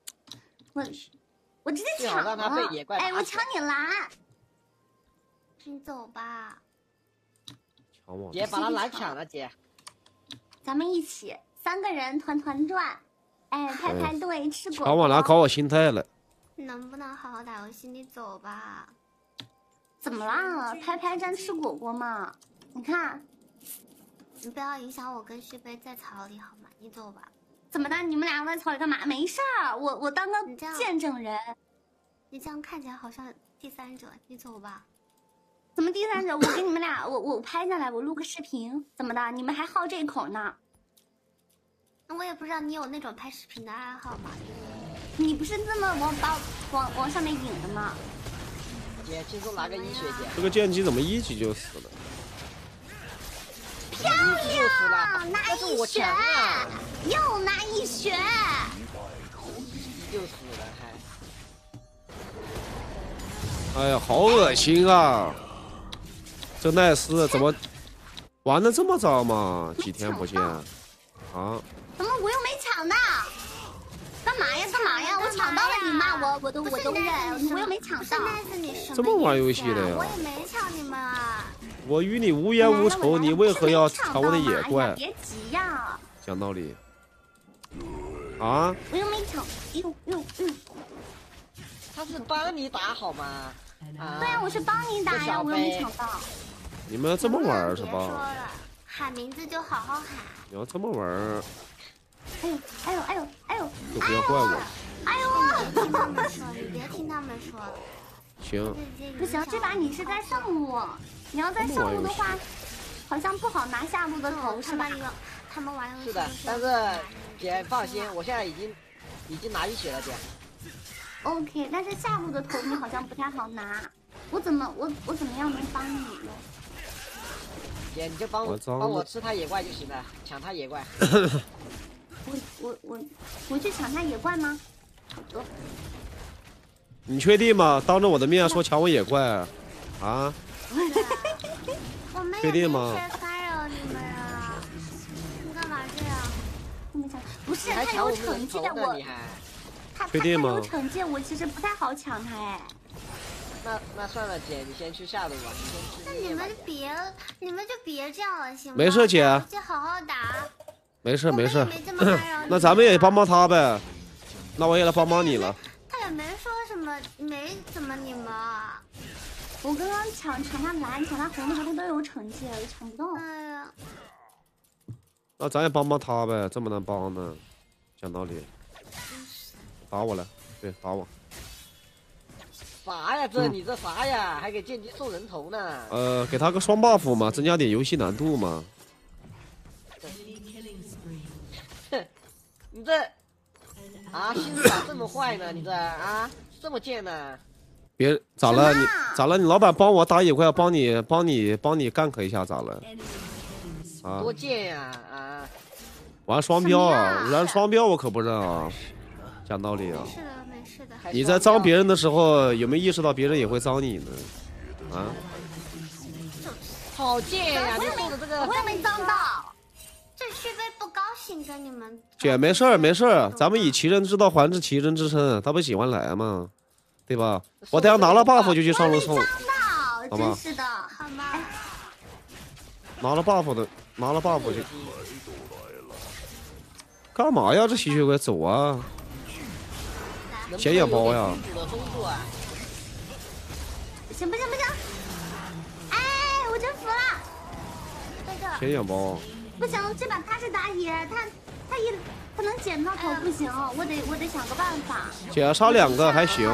我直接抢了。哎，我抢你蓝。 你走吧。 抢我。 姐，把他蓝抢了，姐。 咱们一起3个人团转，哎，排队吃果。 抢我蓝，搞我心态了。 能不能好好打游戏？你走吧。 怎么啦？排站吃果果嘛？你看， 你不要影响我跟旭飞在草里好吗？你走吧。 怎么的？你们俩在草里干嘛？没事儿，我当个见证人。 你这样看起来好像第三者，你走吧。 怎么第三者？我给你们俩，我拍下来，我录个视频，怎么的？你们还好这口呢？ 我也不知道你有那种拍视频的爱好吗？ 你不是这么往上面引的吗？ 姐，轻松拿个1血姐。 这个剑姬怎么1级就死了？ 漂亮，拿1血，又拿1血， 就死了还。哎呀，好恶心啊！这奈斯怎么玩的这么早吗？几天不见啊？ 怎么我又没抢到？干嘛呀？我抢到了你骂我都认，我又没抢到。 这么玩游戏的呀？ 我也没抢你们啊。 我与你无冤无仇，你为何要抢我的野怪？ 别急呀。 讲道理。啊？ 我又没抢，呦。 他是帮你打好吗？ 对啊，我是帮你打呀，我又没抢到。 你们要这么玩是吧？ 别说了，喊名字就好好喊。 你要这么玩。 哎呦！ 就不要怪我。 哎呦！ 别听他们说，你别听他们说。 行。 不行，这把你是在上路，你要在上路的话，好像不好拿下路的头是吧？ 他们玩游戏是的，但是姐放心，我现在已经拿1血了，姐。 OK， 但是下路的头你好像不太好拿，我怎么样能帮你呢？ 姐，你就帮我吃他野怪就行了，抢他野怪。 我去抢他野怪吗？好的。 你确定吗？当着我的面说抢我野怪啊？确定吗？ 干扰你们啊！你干嘛这样？ 不是，他有惩戒我。他有惩戒我，其实不太好抢他哎。 那算了，姐，你先去下路吧。 那你们就别这样了，行吗？ 没事，姐。 好好打。 没事。那咱们也帮他呗。那我也来帮你了。 他也没说什么，没怎么你们。 我刚刚抢他蓝，抢他红的时候都有惩戒，我抢不到。 哎呀。 那咱也帮他呗，这么难帮呢？讲道理。打我来，对，打我。 啥呀？你这啥呀？还给剑姬送人头呢？ 给他个双 buff 嘛，增加点游戏难度嘛。 哼，你这心思咋这么坏呢？你这这么贱呢？ 别咋了？你咋了？你老板帮我打野怪，帮你干咳一下，咋了？ 多贱呀！ 玩双标啊！玩双标我可不认啊！讲道理啊！ 没事的。 你在脏别人的时候，有没有意识到别人也会脏你呢？ 好贱呀！你送的这个我也没脏到。 这旭飞不高兴跟你们。 姐，没事儿，咱们以其人之道还治其人之身，他不喜欢来吗？对吧？我等下拿了 buff 就去上路送，好吗？ 真是的，好吗？ 拿了 buff 就。干嘛呀？这吸血鬼走啊！显眼包呀！ 不行！哎，我真服了！ 在这儿。 先养包。 不行，这把他是打野，他能捡到头不行，我得想个办法。 姐杀2个还行。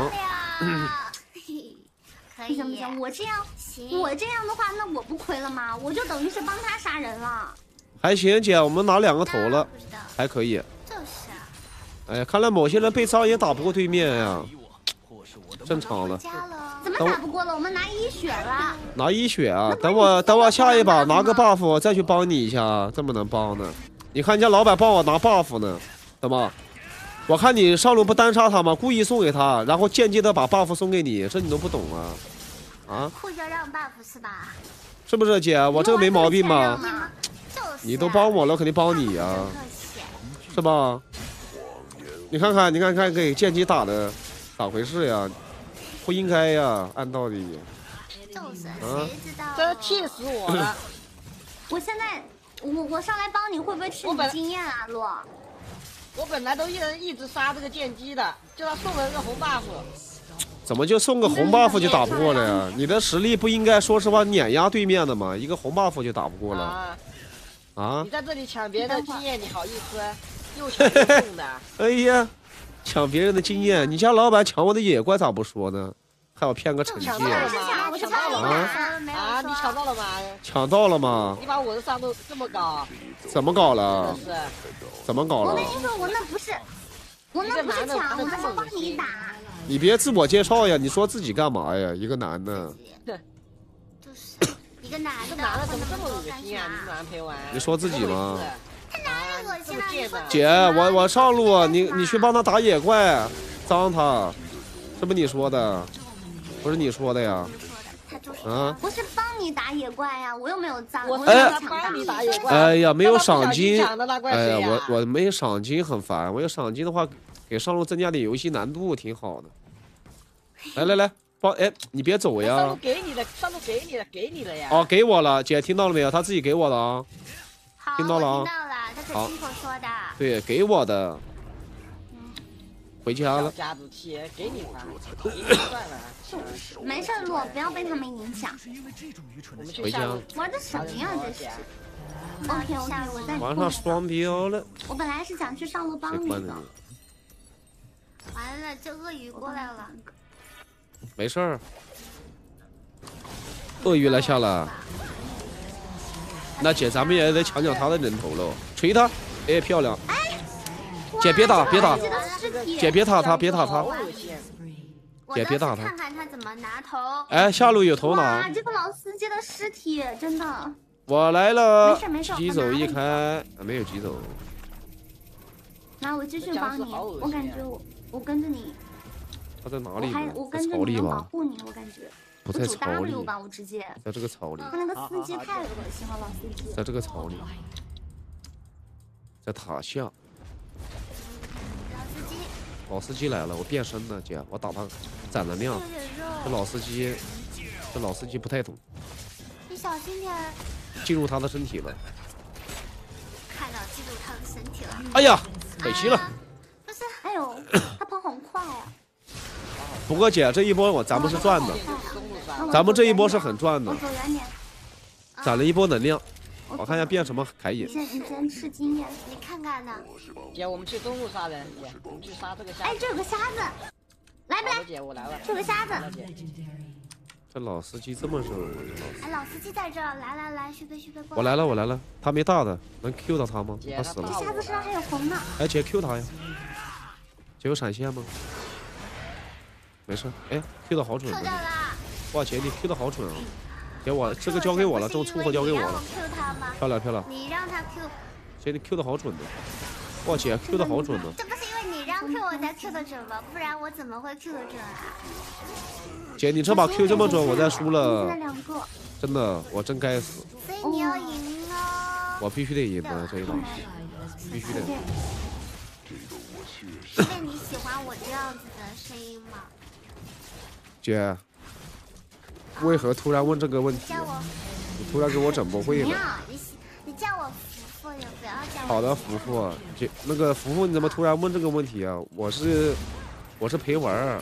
可以。 不行，我这样的话，那我不亏了吗？我就等于是帮他杀人了。 还行，姐，我们拿2个头了，还可以。 就是。 哎呀，看来某些人被伤也打不过对面呀，正常了。 怎么打不过了？我们拿1血了。 拿1血啊！等我下一把拿个 buff 我再去帮你一下，这么能帮呢？你看人家老板帮我拿 buff 呢，怎么？我看你上路不单杀他吗？故意送给他，然后间接的把 buff 送给你，这你都不懂啊？啊？ 互相让 buff 是吧？ 是不是姐？我这个没毛病吧？你都帮我了，肯定帮你呀，是吧？你看看给剑姬打的，咋回事呀？不应该呀，按道理。 就是，谁知道？ 这气死我了！ 我现在，我上来帮你，会不会吃你经验啊，洛？ 我本来都一直杀这个剑姬的，就他送了个红 buff。 怎么就送个红 buff 就打不过了呀？你的实力不应该说实话碾压对面的吗？一个红 buff 就打不过了。啊！ 你在这里抢别人的经验，你好意思？又抢又送的。 哎呀，抢别人的经验，你家老板抢我的野怪咋不说呢？还要骗个惩戒。 抢到了吗？你抢到了吗？ 抢到了吗？ 你把我的上路这么高， 怎么搞了？怎么搞了？ 我跟你说，我那不是抢，我那是帮你打。 你别自我介绍呀！你说自己干嘛呀？一个男的。 就是一个男的怎么这么恶心啊？你男陪玩？ 你说自己吗？ 他哪里恶心了？ 姐，我上路，你去帮他打野怪，脏他，是不是你说的？不是你说的呀？啊？ 不是帮你打野怪呀，我又没有脏。 帮你打野怪。 哎呀，没有赏金。哎呀，我没赏金很烦，我有赏金的话，给上路增加点游戏难度挺好的。来，帮哎，你别走呀！ 上路给你的呀！ 哦，给我了，姐听到了没有？他自己给我的啊。听到了啊！ 他可亲口说的。 对，给我的。回家了。 家族气，给你吧。 没事，洛，不要被他们影响。 回家。 玩的什么呀？这是。OK， 我再。 晚上双标了。 我本来是想去上路帮你的。 完了，这鳄鱼过来了。 没事儿。鳄鱼来下了。那姐，咱们也得抢他的人头喽，锤他！哎，漂亮！姐别打，姐别打他，别打他！姐别打他！ 看看他怎么拿头。 哎，下路有头拿。 这个老司机的尸体真的。 我来了。 没事， 急走一开，没有急走。 那我继续帮你，我感觉我跟着你。 他在哪里？ 我跟着你能保护你，我感觉。 不在草里吧，我直接在这个草里。 他那个司机太恶心了，老司机。 在这个草里，在塔下。老司机来了，我变身了，姐，我打他攒能量。这老司机不太懂。 你小心点。 进入他的身体了。 看到进入他的身体了。 哎呀，可惜了。 不是， 哎呦，他跑很快啊。 不过姐，这一波咱们是赚的。咱们这一波是很赚的，攒了一波能量。我看一下变什么凯隐。 你先吃经验， 你看看呢。 姐，我们去中路杀人，姐，我们去杀这个虾。 哎，这有个瞎子，来不来？ 姐，我来了。 这有个瞎子。 这老司机这么肉。 哎，老司机在这儿，来，续费过来。我来了，他没大的，能 Q 到他吗？他死了。 这瞎子身上还有红呢。 哎，姐 Q 他呀。姐有闪现吗？没事，哎 ，Q 的好准。哇，姐你 Q 的好准啊！姐，我这个交给我了，这种粗活交给我了。漂亮。 你让他 Q。 姐你 Q 的好准的。哇，姐 Q 的好准的。 这不是因为你让 Q 我才 Q 的准吗？不然我怎么会 Q 的准啊？ 姐，你这把 Q 这么准，我再输了。真的，我真该死。 所以你要赢哦。 我必须得赢的这一把，必须得。 是因为你喜欢我这样子的声音吗？ 姐，为何突然问这个问题？你突然给我整不会了。 你叫我福福，你不要叫我。 好的，福福，姐，那个福福，你怎么突然问这个问题啊？我是陪玩儿。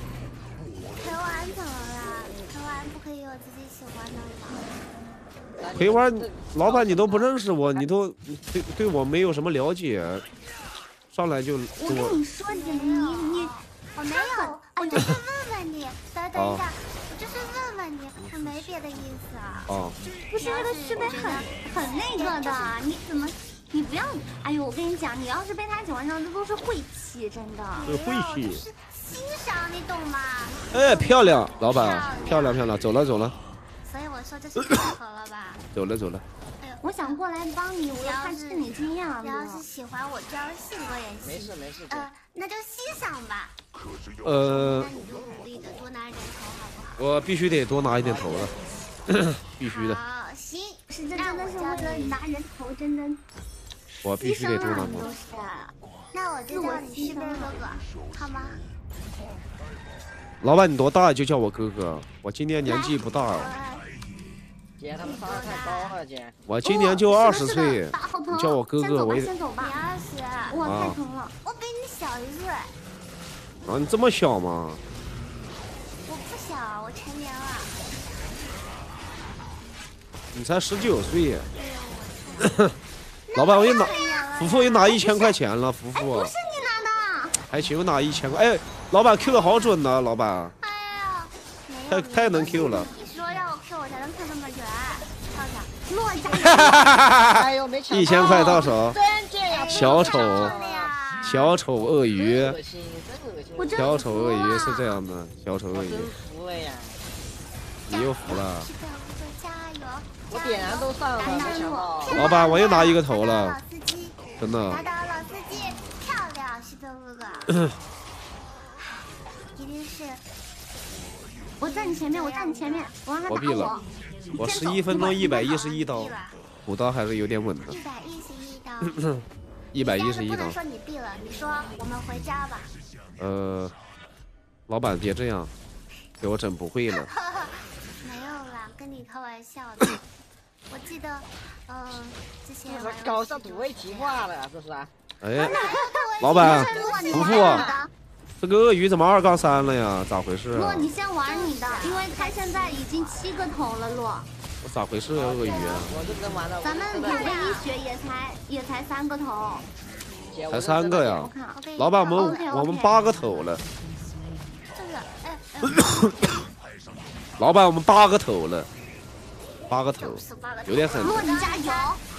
陪玩怎么了？陪玩不可以有自己喜欢的吗？ 葵花，老板你都不认识我，你都对我没有什么了解，上来就我跟你说，你我没有，我就是问问你，等一下，我就是问问你，我没别的意思啊。 哦， 不是那个是被很那个的，你怎么？你不要，哎呦，我跟你讲，你要是被他喜欢上，这都是晦气，真的。 晦气。 是欣赏，你懂吗？ 哎，漂亮，老板，漂亮，走了。 所以我说这是配合了吧？ 走了。 哎呦，我想过来帮你，我怕是你这样。 你要是喜欢我这样性格也行。 没事。 那就欣赏吧。 那你就努力的多拿一点头，好不好？ 我必须得多拿一点头了，必须的。 好，行， 是这真的是为了拿人头，真的。 我必须得多拿头。 那我就叫你旭飞哥哥，好吗？ 老板你多大就叫我哥哥？我今年年纪不大。 姐，他们长得太高了，姐。 我今年就20岁，你叫我哥哥，我先走吧。 你20， 我太疼了。 我比你小1岁。 啊，你这么小吗？ 我不小，我成年了。 你才19岁。老板，我给你拿，福福，我给你拿1000块钱了，福福。 不是你拿的。 还行，我拿1000块。哎，老板 Q 的好准呢，老板。 哎呀， 太能 Q 了。 你说让我 Q 我才能 Q 这么准。 落下。 哎呦，没抢。 1000块到手。小丑鳄鱼。小丑鳄鱼是这样的，小丑鳄鱼。你又服了。 我点燃都上了，没想到。 老板，我又拿一个头了，真的。 拿到老司机，漂亮，旭飞哥哥。一定是。 我在你前面，我让他打我。 毙了，我11分钟111刀，5刀还是有点稳的。 111刀。 111刀。 不能说你毙了，你说我们回家吧。 老板别这样，给我整不会了。 没有啦，跟你开玩笑的。我记得，之前搞上土味情话了，这是啊。 哎，老板，福福，这个鳄鱼怎么2杠3了呀？咋回事？ 洛，你先玩你的，因为他现在已经7个头了，洛。 我咋回事啊，鳄鱼？ 咱们PVE血也才3个头。 才3个呀？老板，我们8个头了。老板，我们8个头了，8个头，有点狠。 洛，你加油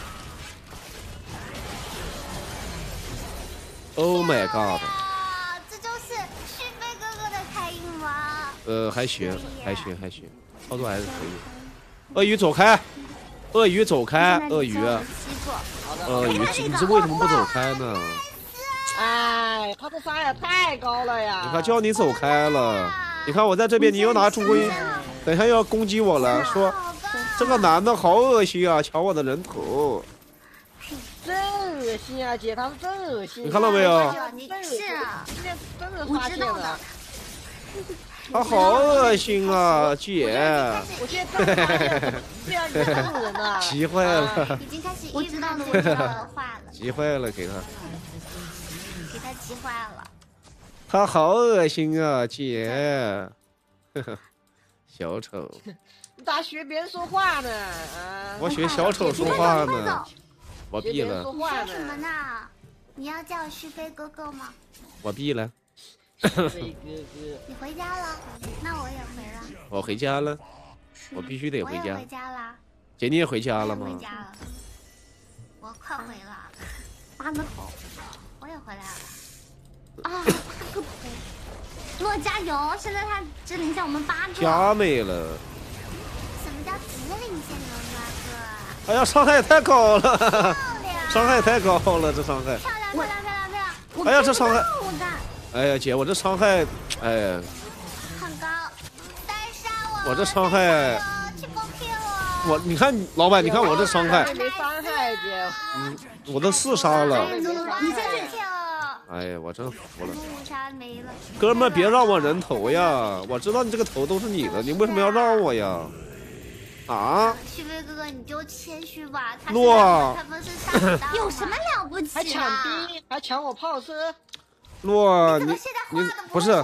！Oh my god！ 这就是旭飞哥哥的开运吗？ 还行，操作还是可以。鳄鱼走开，鳄鱼走开，鳄鱼，你这为什么不走开呢？ 哎，他这伤害太高了呀！ 你看，叫你走开了。你看我在这边，你又拿助攻，等一下又要攻击我了，说这个男的好恶心啊，抢我的人头。 真恶心啊，姐，他是真恶心。 你看到没有？ 是啊， 真的发现了。 他好恶心啊，姐！ 我现在这样一个人呐， 急坏了。 已经开始意识到我的话了。 急坏了，给他急坏了。 他好恶心啊，姐！小丑。 你咋学别人说话呢？啊！ 我学小丑说话呢。我毙了。 你说什么呢？你要叫旭飞哥哥吗？ 我毙了。 飞哥哥， 你回家了，那我也回了。 我回家了，我必须得回家。 我也回家了。 姐，你也回家了吗？ 回家了，我快回了。 8个头， 我也回来了。 啊，8个头！洛加油！现在他只领先我们8个。 加没了。 什么叫只领先你们8个？ 哎呀，伤害也太高了！伤害也太高了，这伤害。 漂亮！ 哎呀，这伤害！哎呀，姐，我这伤害，哎呀， 很高，单杀我！ 我这伤害，你看老板，你看我这伤害， 没伤害姐， 我都4杀了。 你先去 Q。 哎呀，我真服了。 杀没了。 哥们，别让我人头呀！我知道你这个头都是你的，你为什么要让我呀？啊！ 旭飞哥哥，你就谦虚吧。 洛， 他们是杀到有什么了不起？ 还抢兵，还抢我炮车。 洛，你不是，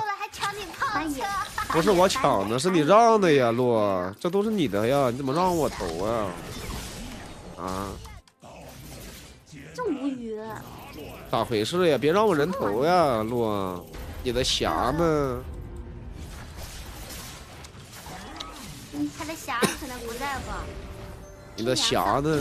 不是我抢的，是你让的呀，洛，这都是你的呀，你怎么让我头啊？ 啊？ 这无语。 咋回事呀？别让我人头呀，洛！你的侠呢？ 他的侠可能不在吧？ 你的侠呢？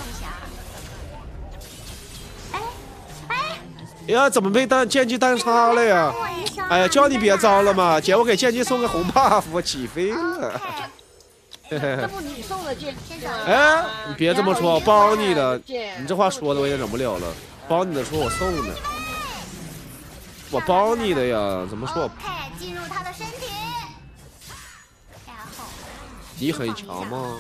哎呀，怎么被剑姬单杀了呀？哎呀，叫你别招了嘛，姐，我给剑姬送个红 buff， 我起飞了。 这不你送的剑姬吗？ 哎，你别这么说，我帮你的。你这话说的我也忍不了了，帮你的说我送的，我帮你的呀，怎么说？ 进入他的身体，然后你很强吗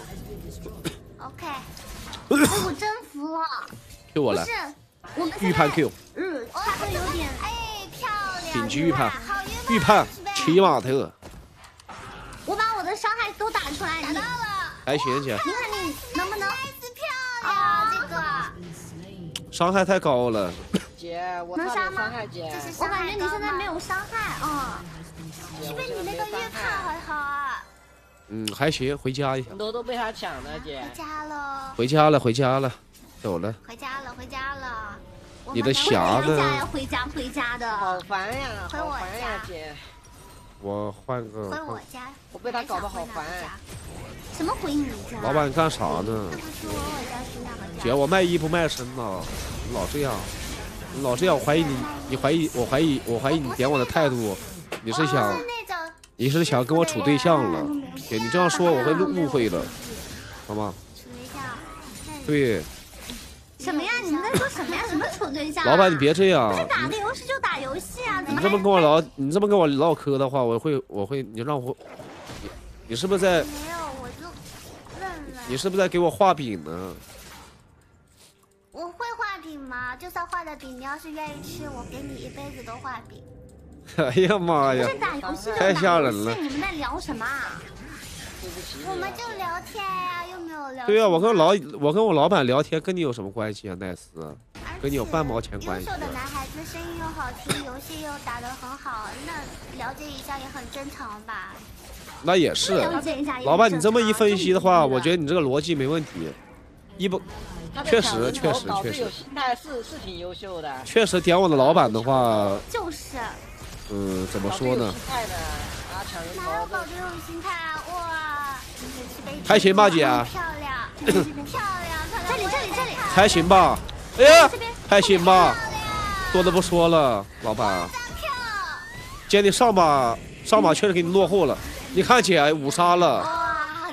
？OK。 我征服了。 Q 我来。 不是，我们预判 Q。 他都有点漂亮。 顶级预判，预判骑马特。 我把我的伤害都打出来，你还行姐。 你看你能不能？ 漂亮，这个伤害太高了。 姐，我能杀吗？我感觉你现在没有伤害啊。 是不是你那个预判很好啊？ 还行，回家一下。 都被他抢了，姐。 回家了。 回家了，回家了，走了。 回家了，回家了。 你的侠呢？ 回家的。 好烦呀， 回我家，姐。 我换个。 回我家。 我被他搞得好烦。 什么回你家？ 老板，你干啥呢？姐，我卖艺不卖身呐，你老这样，我怀疑你，我怀疑你点我的态度，你是想跟我处对象了？姐，你这样说我会误会的，好吗？ 处对象。 对。 什么呀？你们在说什么呀？什么处对象？ 老板，你别这样。 打个游戏就打游戏啊！ 你这么跟我唠嗑的话，我会，你让我，你是不是在？ 没有，我就认了。 你是不是在给我画饼呢？ 我会画饼吗？就算画的饼，你要是愿意吃，我给你一辈子都画饼。 哎呀妈呀！太吓人了！ 你们在聊什么啊？ 我们就聊天呀，又没有聊。 对呀，我跟我老板聊天，跟你有什么关系啊，奈斯？跟你有半毛钱关系？ 优秀的男孩子，声音又好听，游戏又打得很好，那了解一下也很正常吧？ 那也是。老板，你这么一分析的话，我觉得你这个逻辑没问题。确实。 有心态是挺优秀的。 确实点我的老板的话。 就是。 怎么说呢？ 哪有搞这种心态啊！哇， 还行吧，姐。 漂亮，这里， 还行吧。哎呀，还行吧。多的不说了，老板。姐，你上把确实给你落后了。你看姐5杀了。 哇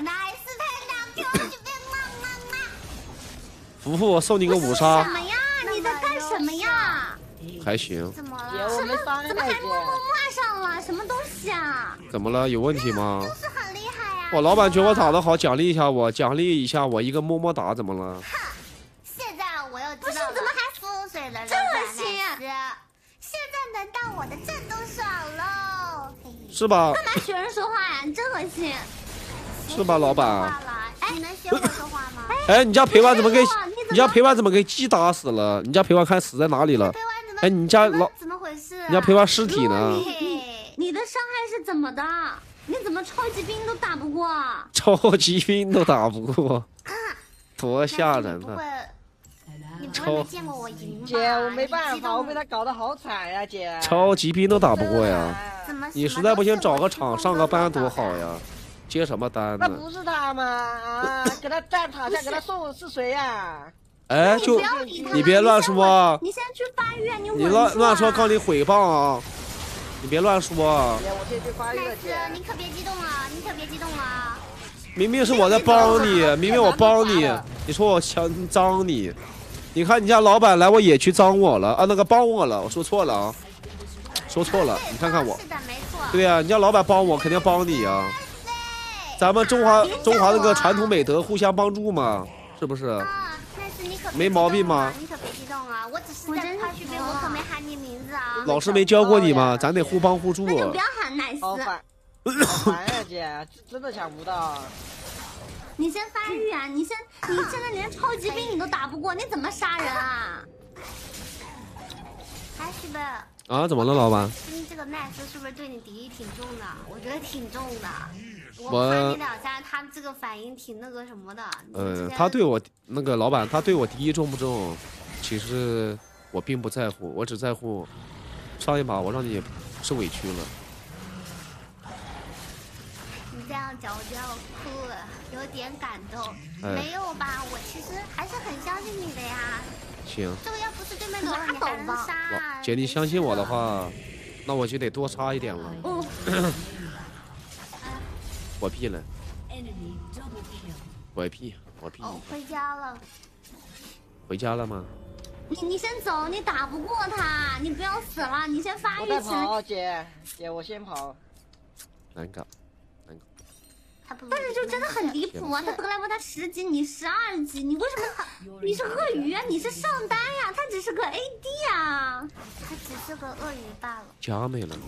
，nice， 福福，我送你个5杀。 什么呀？你在干什么呀？ 还行。 怎么了？ 怎么还摸上了？什么东西啊？ 怎么了？有问题吗？ 就是很厉害呀。 我老板觉得我打得好，奖励一下我一个么么哒，怎么了？ 现在我又知道了。怎么还风水的这么行？ 现在能到我的阵都爽喽。 是吧？ 干嘛学人说话呀？你真恶心。 是吧，老板？ 你能学我说话吗？ 哎，你家陪玩怎么给鸡打死了？你家陪玩看死在哪里了？哎，你家怎么回事？ 你家陪玩尸体呢？ 你的伤害是怎么的？你怎么超级兵都打不过？ 超级兵都打不过，多吓人啊！ 你不会没见过我赢吧？ 姐，我没办法，我被他搞得好惨呀，姐。 超级兵都打不过呀！你实在不行找个场上个班多好呀！接什么单呢？ 那不是他吗？啊，给他站塔下，给他送是谁呀？ 哎，就你别乱说。 你先去发育， 你乱说，告你诽谤啊！你别乱说。 姐，我先去发育了，姐。 你可别激动了， 明明是我在帮你，明明我帮你，你说我想脏你。你看你家老板来我野区脏我了啊，那个帮我了，我说错了啊，说错了，你看看我。 是的，没错。 对呀，你家老板帮我，肯定帮你呀。咱们中华那个传统美德，互相帮助嘛，是不是？没毛病吗？ 你可别激动啊，我只是在夸徐飞，我可没喊你名字啊。 老师没教过你吗？咱得互帮互助。 那就不要喊奈斯。 好烦呀，姐，真的想不到。 你先发育啊！你现在连超级兵你都打不过，你怎么杀人啊？ 哎，是不是？ 啊，怎么了，老板？ 这个奈斯是不是对你敌意挺重的？我觉得挺重的。 我夸你两下，他这个反应挺那个什么的。 他对我那个老板，他对我敌意重不重？其实我并不在乎，我只在乎上一把我让你受委屈了。 你这样讲，我就要哭了，有点感动。没有吧？我其实还是很相信你的呀。 行。 这个要不是对面罗，你还能杀？ 姐，你相信我的话，那我就得多杀一点了。我屁了。我屁。 哦，回家了。 回家了吗？ 你先走，你打不过他，你不要死了，你先发育起来。 我在跑，姐，我先跑。 难搞。 但是就真的很离谱啊！他得来不他10级，你12级，你为什么？你是鳄鱼啊，你是上单呀，他只是个 AD 啊， 他只是个鳄鱼罢了。 加没了。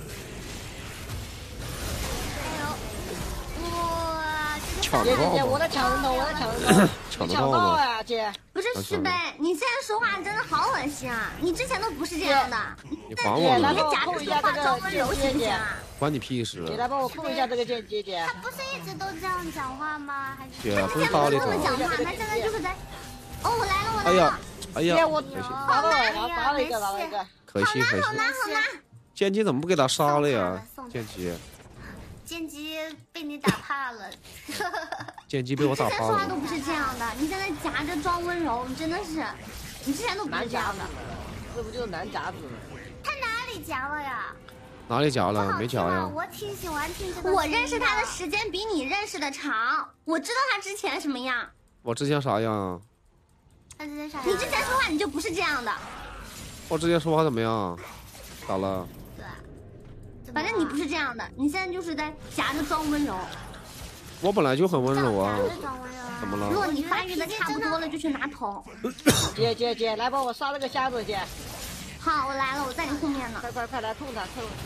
哎呦，哇！ 抢得到吗？ 我在抢人头， 抢得到吗？ 呀，姐。 不是旭北，你现在说话真的好恶心啊！你之前都不是这样的。 你还我呢！你假着说话装温柔行不行啊？ 关你屁事！ 姐，来帮我控一下这个剑姬，姐。 他不是一直都这样讲话吗？还是姐， 他之前不是这么讲话，他现在就是在。哦，我来了，我来了！ 哎呀， 姐，我打了一个， 可惜。 好难。 剑姬怎么不给他杀了呀？ 剑姬被你打怕了。 剑姬被我打怕了。 之前说话都不是这样的，你现在夹着装温柔，你真的是，你之前都不是这样的。 这不就是男夹子？ 他哪里夹了呀？ 哪里夹了？没夹呀。 我挺喜欢听这个。 我认识他的时间比你认识的长，我知道他之前什么样。 我之前啥样？ 他之前啥样？ 你之前说话你就不是这样的。 我之前说话怎么样？咋了？ 反正你不是这样的，你现在就是在夹着装温柔。 我本来就很温柔啊。怎么了？ 如果你发育的差不多了，就去拿桶。 姐，来帮我杀那个瞎子，姐。 好，我来了，我在你后面呢。 快来控他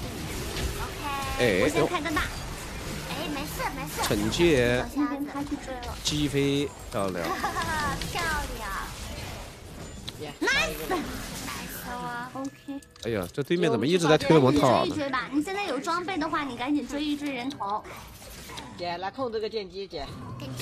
！OK。我先开个大。 哎，没事。 惩戒。 那边他去追了。 击飞，漂亮。 漂亮。 Nice。 OK。 哎呀，这对面怎么一直在推我们塔呢？ 追一追吧，你现在有装备的话，你赶紧追一追人头。 姐，来控这个剑姬，姐。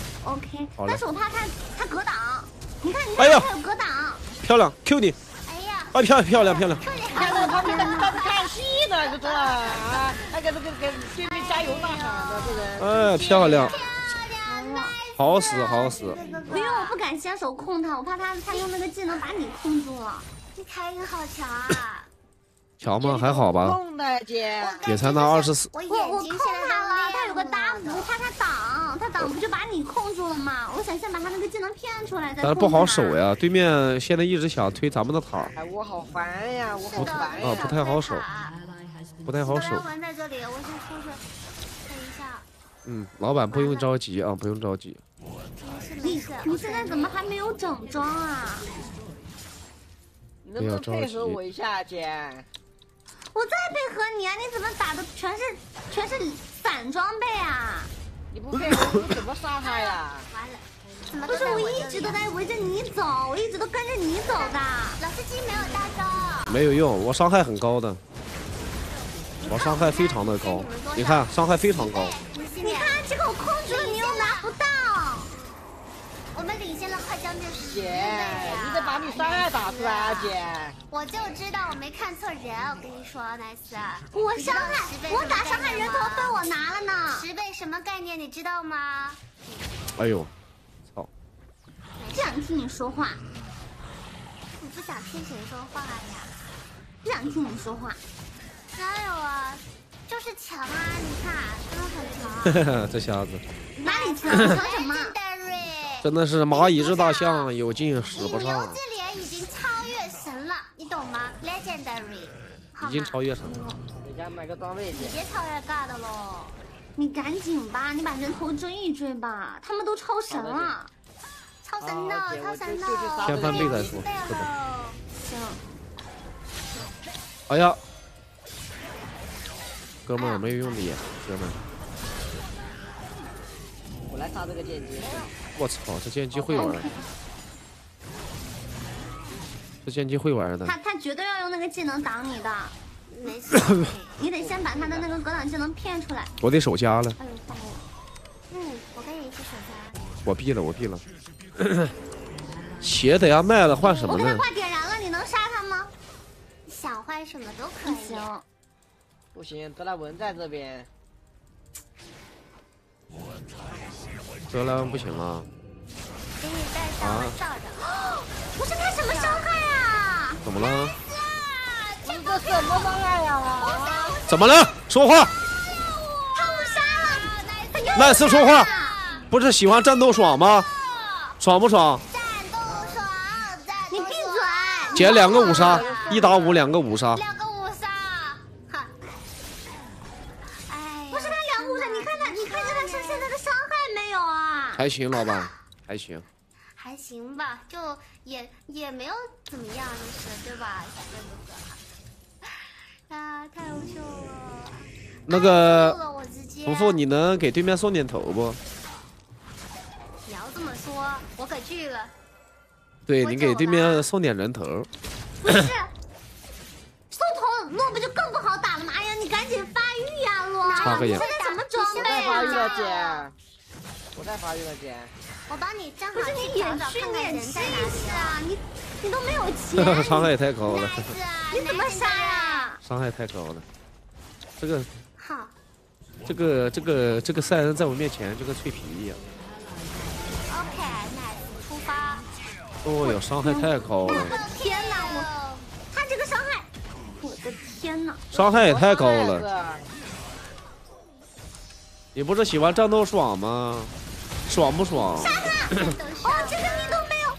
OK。但是我怕他格挡，你看， 哎呀， 他有格挡。 漂亮 ，Q 你。 哎呀。 啊，漂亮。 看到旁边他是看戏呢，这啊，还给对面加油呐喊的这人。 哎，漂亮。好死。 因为我不敢先手控他，我怕他用那个技能把你控住了。 你开音好强啊！ 强吗？还好吧。也才拿24。 我控他了，他有个大服，怕他挡不就把你控住了吗？我想先把他那个技能骗出来再。 但是不好守呀，对面现在一直想推咱们的塔。 哎，我好烦呀， 不太好守。 玩在这里，我先出去看一下。 老板不用着急啊，不用着急。 你现在怎么还没有整装啊？ 你能不能配合我一下，姐？ 我在配合你啊！你怎么打的全是散装备啊？ 你不配合我怎么杀他呀？ 完了， 不是我一直都在围着你走，我一直都跟着你走的。 老司机没有大招， 没有用，我伤害很高的，我伤害非常的高，你看伤害非常高。 你看这个我控制了，你又拿不到。 我们领先了快将近10倍呀！你得把你伤害打出来啊，姐！ 我就知道我没看错人，我跟你说，nice。 我伤害，我打伤害人头被我拿了呢。 10倍什么概念？你知道吗？ 哎呦，操！ 不想听你说话。 你不想听谁说话呀？ 不想听你说话。 哪有啊？就是强啊！你看，真的很强。 这瞎子。 哪里强？强什么？ 真的是蚂蚁日大象，有劲使不上。 牛之脸已经超越神了，你懂吗 ？Legendary， 已经超越神了。 给家买个装备去。 你别超越尬的喽。 你赶紧吧，你把人头追一追吧，他们都超神了。 超神的，超神的。 先翻倍再说。 行。 哎呀，哥们儿没有用的眼，哥们儿。 我来杀这个剑姬。 我操，这剑姬会玩。 这剑姬会玩的。 他绝对要用那个技能挡你的。 没事， 你得先把他的那个格挡技能骗出来。 我得守家了。 哎呦，放我。我跟你一起守家。 我毙了，我毙了。鞋等下卖了换什么呢？ 我给他挂点燃了，你能杀他吗？ 想换什么都可以。 行。 不行，德莱文在这边。 德莱文不行啊。 给你带上了罩着。 不是他什么伤害啊？ 怎么了？ 这个什么伤害呀？ 怎么了？说话。 他误杀了。 奈斯说话，不是喜欢战斗爽吗？爽不爽？ 战斗爽， 你闭嘴！ 捡2个5杀，1打5，2个5杀。 2个5杀，哈。哎， 不是他2个5杀，你看见他现在的伤害没有啊？ 还行，老板，还行。 还行吧，就也没有怎么样，就是对吧，小哥哥？啊，太优秀了！ 那个福福，你能给对面送点头不？ 你要这么说，我可去了。 对你给对面送点人头。 不是，送头洛不就更不好打了吗？哎呀，你赶紧发育呀，洛！你现在怎么装备啊？ 我在发育了，姐。我在发育了，姐。 我帮你正好不是你演训练期啊，你都没有钱。 伤害也太高了。 你怎么杀呀？ 伤害太高了。这个。 好。 这个赛恩在我面前就跟脆皮一样。 OK， nice， 出发。 哦哟，伤害太高了！ 天哪，他这个伤害，我的天哪！ 伤害也太高了。你不是喜欢战斗爽吗？爽不爽？ 杀他！哦，这个你都没有。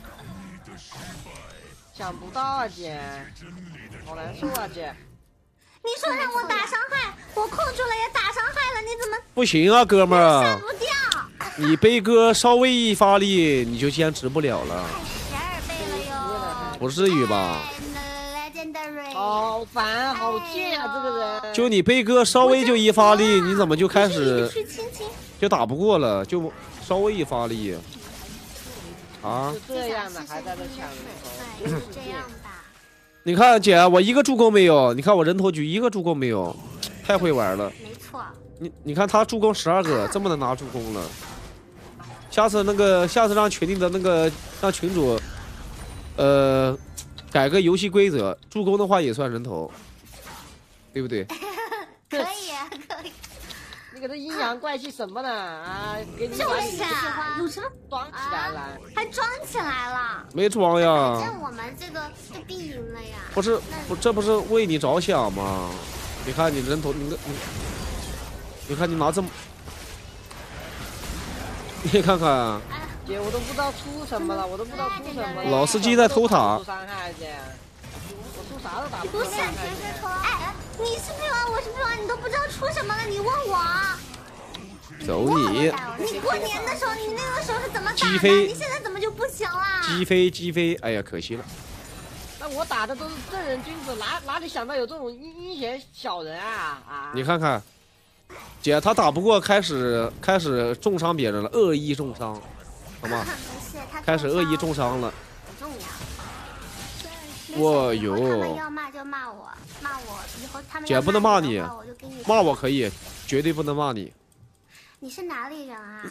想不到啊，姐，好难受啊，姐。 你说让我打伤害，我控住了也打伤害了，你怎么不行啊，哥们儿？ 杀不掉。 你悲歌稍微一发力，你就坚持不了了。 12倍了哟！ 不至于吧？ 好烦，好贱啊，这个人。 就你悲歌稍微就一发力，你怎么就开始就打不过了？就稍微一发力。啊？ 就这样的，还在这抢人头。 这样吧。 你看姐，我一个助攻没有。你看我人头局一个助攻没有，太会玩了。 没错。 你看他助攻12个，这么能拿助攻了。下次让群里的让群主，改个游戏规则，助攻的话也算人头，对不对？ 可以啊，可以。 那个这阴阳怪气什么呢？啊，给你就是有什么装起来了， 还装起来了？ 没装呀。 反正我们这个就必赢了呀。 不是，这不是为你着想吗？你看你人头，你看你拿这么，你看看。 姐，我都不知道出什么了，我都不知道出什么了。 老司机在偷塔。 伤害，姐，我出啥都打不不是，哎，你是不玩，我是不玩，你都不知道出什么了，你问我。 走你！ 你过年的时候，你那个时候是怎么打的？你现在怎么就不行了？ 击飞，哎呀，可惜了。 那我打的都是正人君子，哪里想到有这种阴险小人啊！啊！ 你看看，姐，他打不过，开始重伤别人了，恶意重伤。好吗？开始恶意重伤了。 不重要。 我哟！ 他们要骂就骂我，骂我以后他们姐不能骂你，骂我可以，绝对不能骂你。 你是哪里人啊？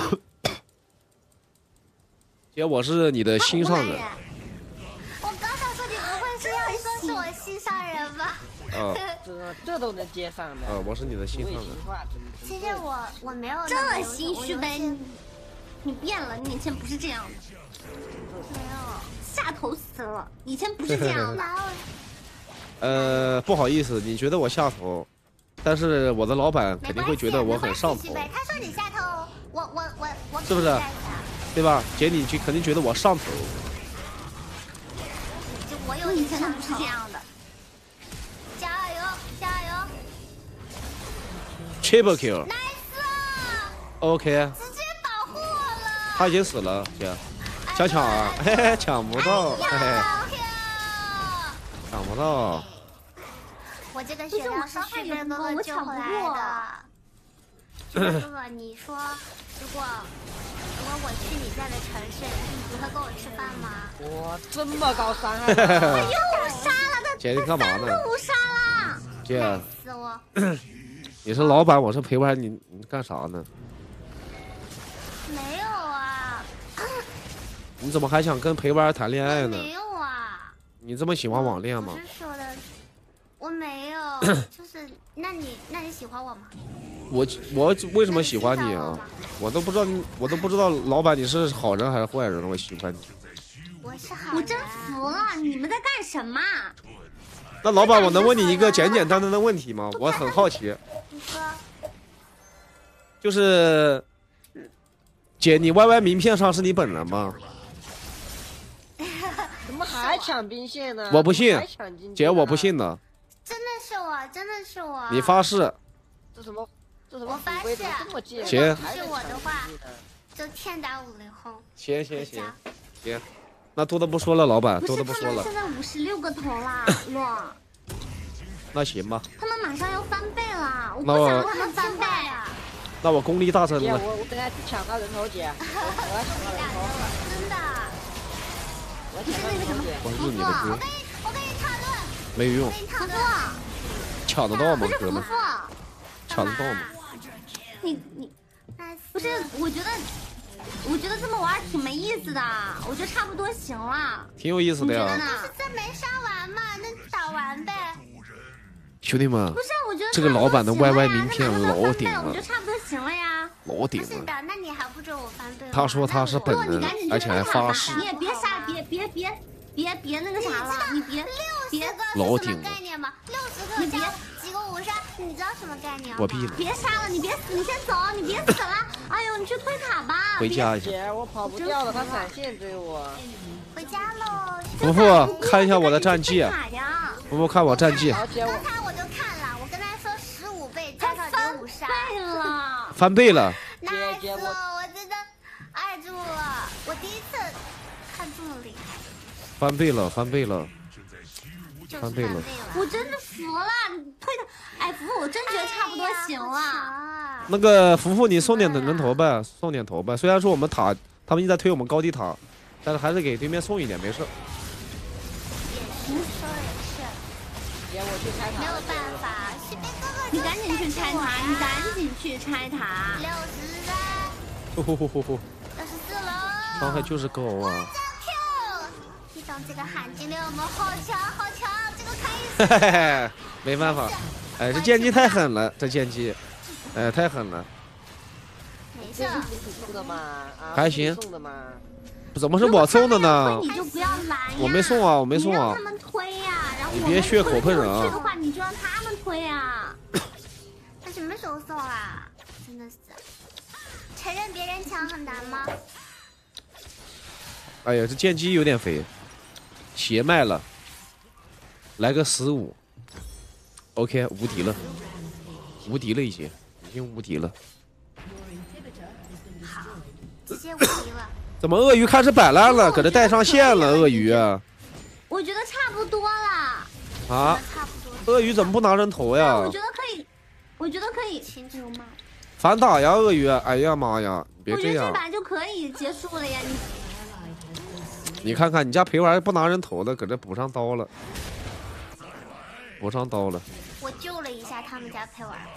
姐，我是你的心上人。 我刚想说你不会是要说是我心上人吧？ 这都能接上的。 我是你的心上人。 其实我没有这心虚呗。你变了，你以前不是这样的。 没有， 下头死了，以前不是这样的。不好意思，你觉得我下头，但是我的老板肯定会觉得我很上头。 他说你下头，我是不是？对吧？姐，你肯定觉得我上头。 我有以前的不是这样的。 加油，加油 ！Triple kill。OK。他已经死了，姐，抢啊！嘿嘿，抢不到，嘿嘿，抢不到。 我这个血量是旭哥哥救回来的。旭哥哥，你说如果问我去你在的城市，你不会跟我吃饭吗？ 哇，这么高伤害！ 他又杀了他， 姐你干嘛呢？ 又杀了。 姐， 死我！ 你是老板，我是陪玩，你干啥呢？ 没有啊。 你怎么还想跟陪玩谈恋爱呢？ 没有啊。 你这么喜欢网恋吗？ 我是说的，我没有，就是那你喜欢我吗？ 我为什么喜欢你啊？我都不知道老板你是好人还是坏人，我喜欢你。 我是好人。 我真服了，你们在干什么？ 那老板，我能问你一个简简单单的问题吗？我很好奇。 你说。 就是姐，你 YY 名片上是你本人吗？ 怎么还抢兵线呢？ 我不信，姐，我不信的。 真的是我，真的是我。 你发誓。 这什么？ 我发誓。 行。 不是我的话，就天打五雷轰。 行，那多的不说了，老板，多的不说了。 现在56个头了，洛。 那行吧。 他们马上要翻倍了，我不想让他们翻倍啊。 那我功力大增了。 我等下去抢他人头，姐，我要抢他人头。 真的。 我抢他人头，姐。 我是你的哥。 我给你讨论。 没有用。抢得到吗，哥们？抢得到吗？ 你不是？我觉得这么玩挺没意思的，我觉得差不多行了。 挺有意思的呀。 就是这没杀完嘛，那打完呗。 兄弟们， 不是，我觉得这个老板的 YY 名片老顶了， 我觉得差不多行了呀。 老顶了。 是的，那你还不准我翻倍？ 他说他是本人，而且还发誓。 你也别杀，别那个啥了，你别老顶了。 概念吗？60个加几个5杀，你知道什么概念吗？ 我闭了。 别杀了，你别死，你先走，你别死了。哎呦，你去推塔吧。 回家一下。 姐，我跑不掉了，他闪现追我。 回家喽。 福福，看一下我的战绩。福福，看我战绩。 刚才我就看了，我跟他说15倍加上5杀。 翻倍了。 那死我真的爱住了，我第一次看这么厉害。 翻倍了。 我真的服了，推的，哎，福福，我真觉得差不多行了。 那个福福，你送点人头呗，送点头呗。虽然说我们塔，他们一直在推我们高地塔，但是还是给对面送一点，没事。 也是。 姐，我去拆塔。 没有办法，西北哥哥， 你赶紧去拆塔，你赶紧去拆塔。 63。64了。 伤害就是高啊。 这个含金量我们好强，这个可以。 没办法，哎，这剑姬太狠了，这剑姬，哎，太狠了。 没事。 送的吗？ 还行。 送的吗？ 怎么是我送的呢？ 你就不要拦呀。 我没送啊，我没送啊。 你让他们推呀，然后你别血口喷人啊。 去的话，你就让他们推呀。 他什么时候送啊？真的是，承认别人强很难吗？ 哎呀，这剑姬有点肥。鞋卖了，来个15 ，OK， 无敌了，已经无敌了。 好，直接无敌了。 怎么鳄鱼开始摆烂了？搁这带上线了，鳄鱼。 我觉得差不多了。 啊？鳄鱼怎么不拿人头呀？ 我觉得可以。 反打呀，鳄鱼！哎呀妈呀，别这样。 我觉得这把就可以结束了呀， 你看看你家陪玩不拿人头的，搁这补上刀了。我救了一下他们家陪玩。